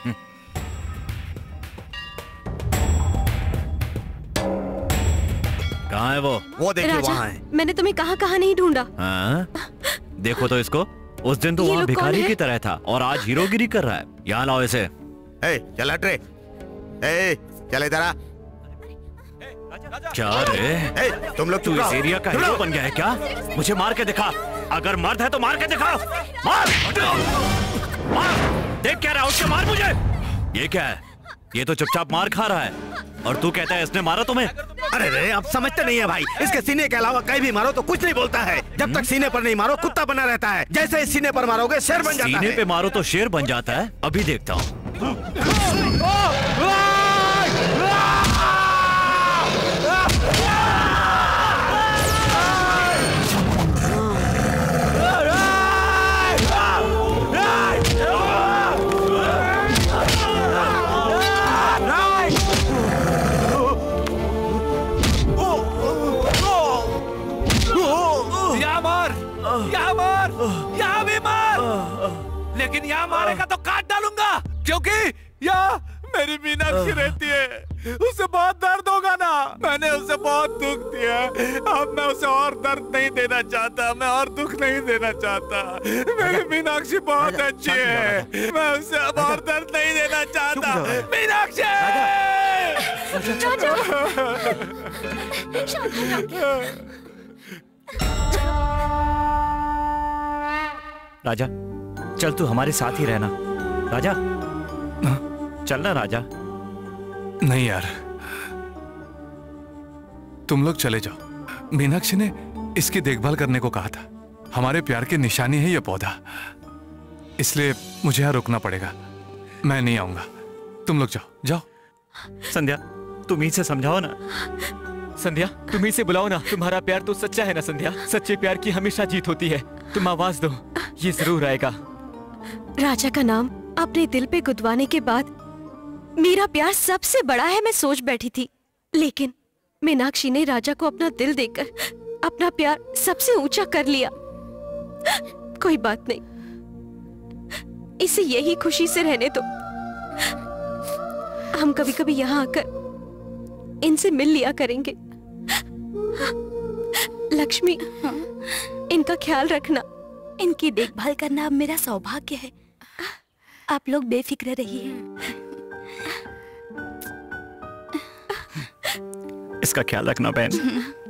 कहाँ है वो? वो देखिए राजा, वहाँ है। मैंने तुम्हें कहाँ कहाँ नहीं ढूंढा। हाँ? देखो तो इसको। उस दिन तो ये वहाँ लोग कौन भिखारी है? की तरह था और आज हीरोगिरी कर रहा है। यहाँ लाओ इसे। ए, चल हट रे। ए, चल इधर आ। क्या रे? ए, तुम लोग तू चुप इस रहो। एरिया का चुप हीरो रहो। बन गया है क्या? मुझे मार के दिखा। अगर मर्द है तो मार के दिखा। मार! मार! देख क्या रहा है उसके, मार मुझे। ये क्या है? ये तो चुपचाप मार खा रहा है और तू कहता है इसने मारा तुम्हें? अरे रे, आप समझते नहीं है भाई। इसके सीने के अलावा कहीं भी मारो तो कुछ नहीं बोलता है। जब तक सीने पर नहीं मारो कुत्ता बना रहता है। जैसे ही सीने पर मारोगे शेर बन जाता सीने है। पे मारो तो शेर बन जाता है। अभी देखता हूँ। यहाँ मार, यहाँ मार, यहाँ भी मार, लेकिन यहाँ मारेगा तो काट डालूंगा, क्योंकि यहाँ मेरी मीनाक्षी रहती है। उसे बहुत दर्द होगा ना। मैंने उसे बहुत दुख दिया। अब मैं उसे और दर्द नहीं देना चाहता। मैं और दुख नहीं देना चाहता। मेरी मीनाक्षी बहुत अच्छी है। मैं उसे अब और दर्द नहीं देना चाहता। मीनाक्षी! राजा, चल तू हमारे साथ ही रहना। राजा चल ना राजा। नहीं यार, तुम लोग चले जाओ। मीनाक्षी ने इसकी देखभाल करने को कहा था। हमारे प्यार की निशानी है ये पौधा, इसलिए मुझे यहाँ रुकना पड़ेगा। मैं नहीं आऊंगा, तुम लोग जाओ जाओ। संध्या तुम ही से समझाओ ना। संध्या तुम ही से बुलाओ ना। तुम्हारा प्यार तो सच्चा है ना संध्या। सच्चे प्यार की हमेशा जीत होती है। तुम आवाज दो, ये जरूर आएगा। राजा का नाम अपने दिल पे गुदवाने के बाद मेरा प्यार सबसे बड़ा है मैं सोच बैठी थी, लेकिन मीनाक्षी ने राजा को अपना दिल देकर अपना प्यार सबसे ऊंचा कर लिया। कोई बात नहीं, इसे यही खुशी से रहने दो। हम कभी कभी यहाँ आकर इनसे मिल लिया करेंगे। लक्ष्मी, इनका ख्याल रखना। इनकी देखभाल करना अब मेरा सौभाग्य है। आप लोग बेफिक्र रहिए। इसका ख्याल रखना बहन।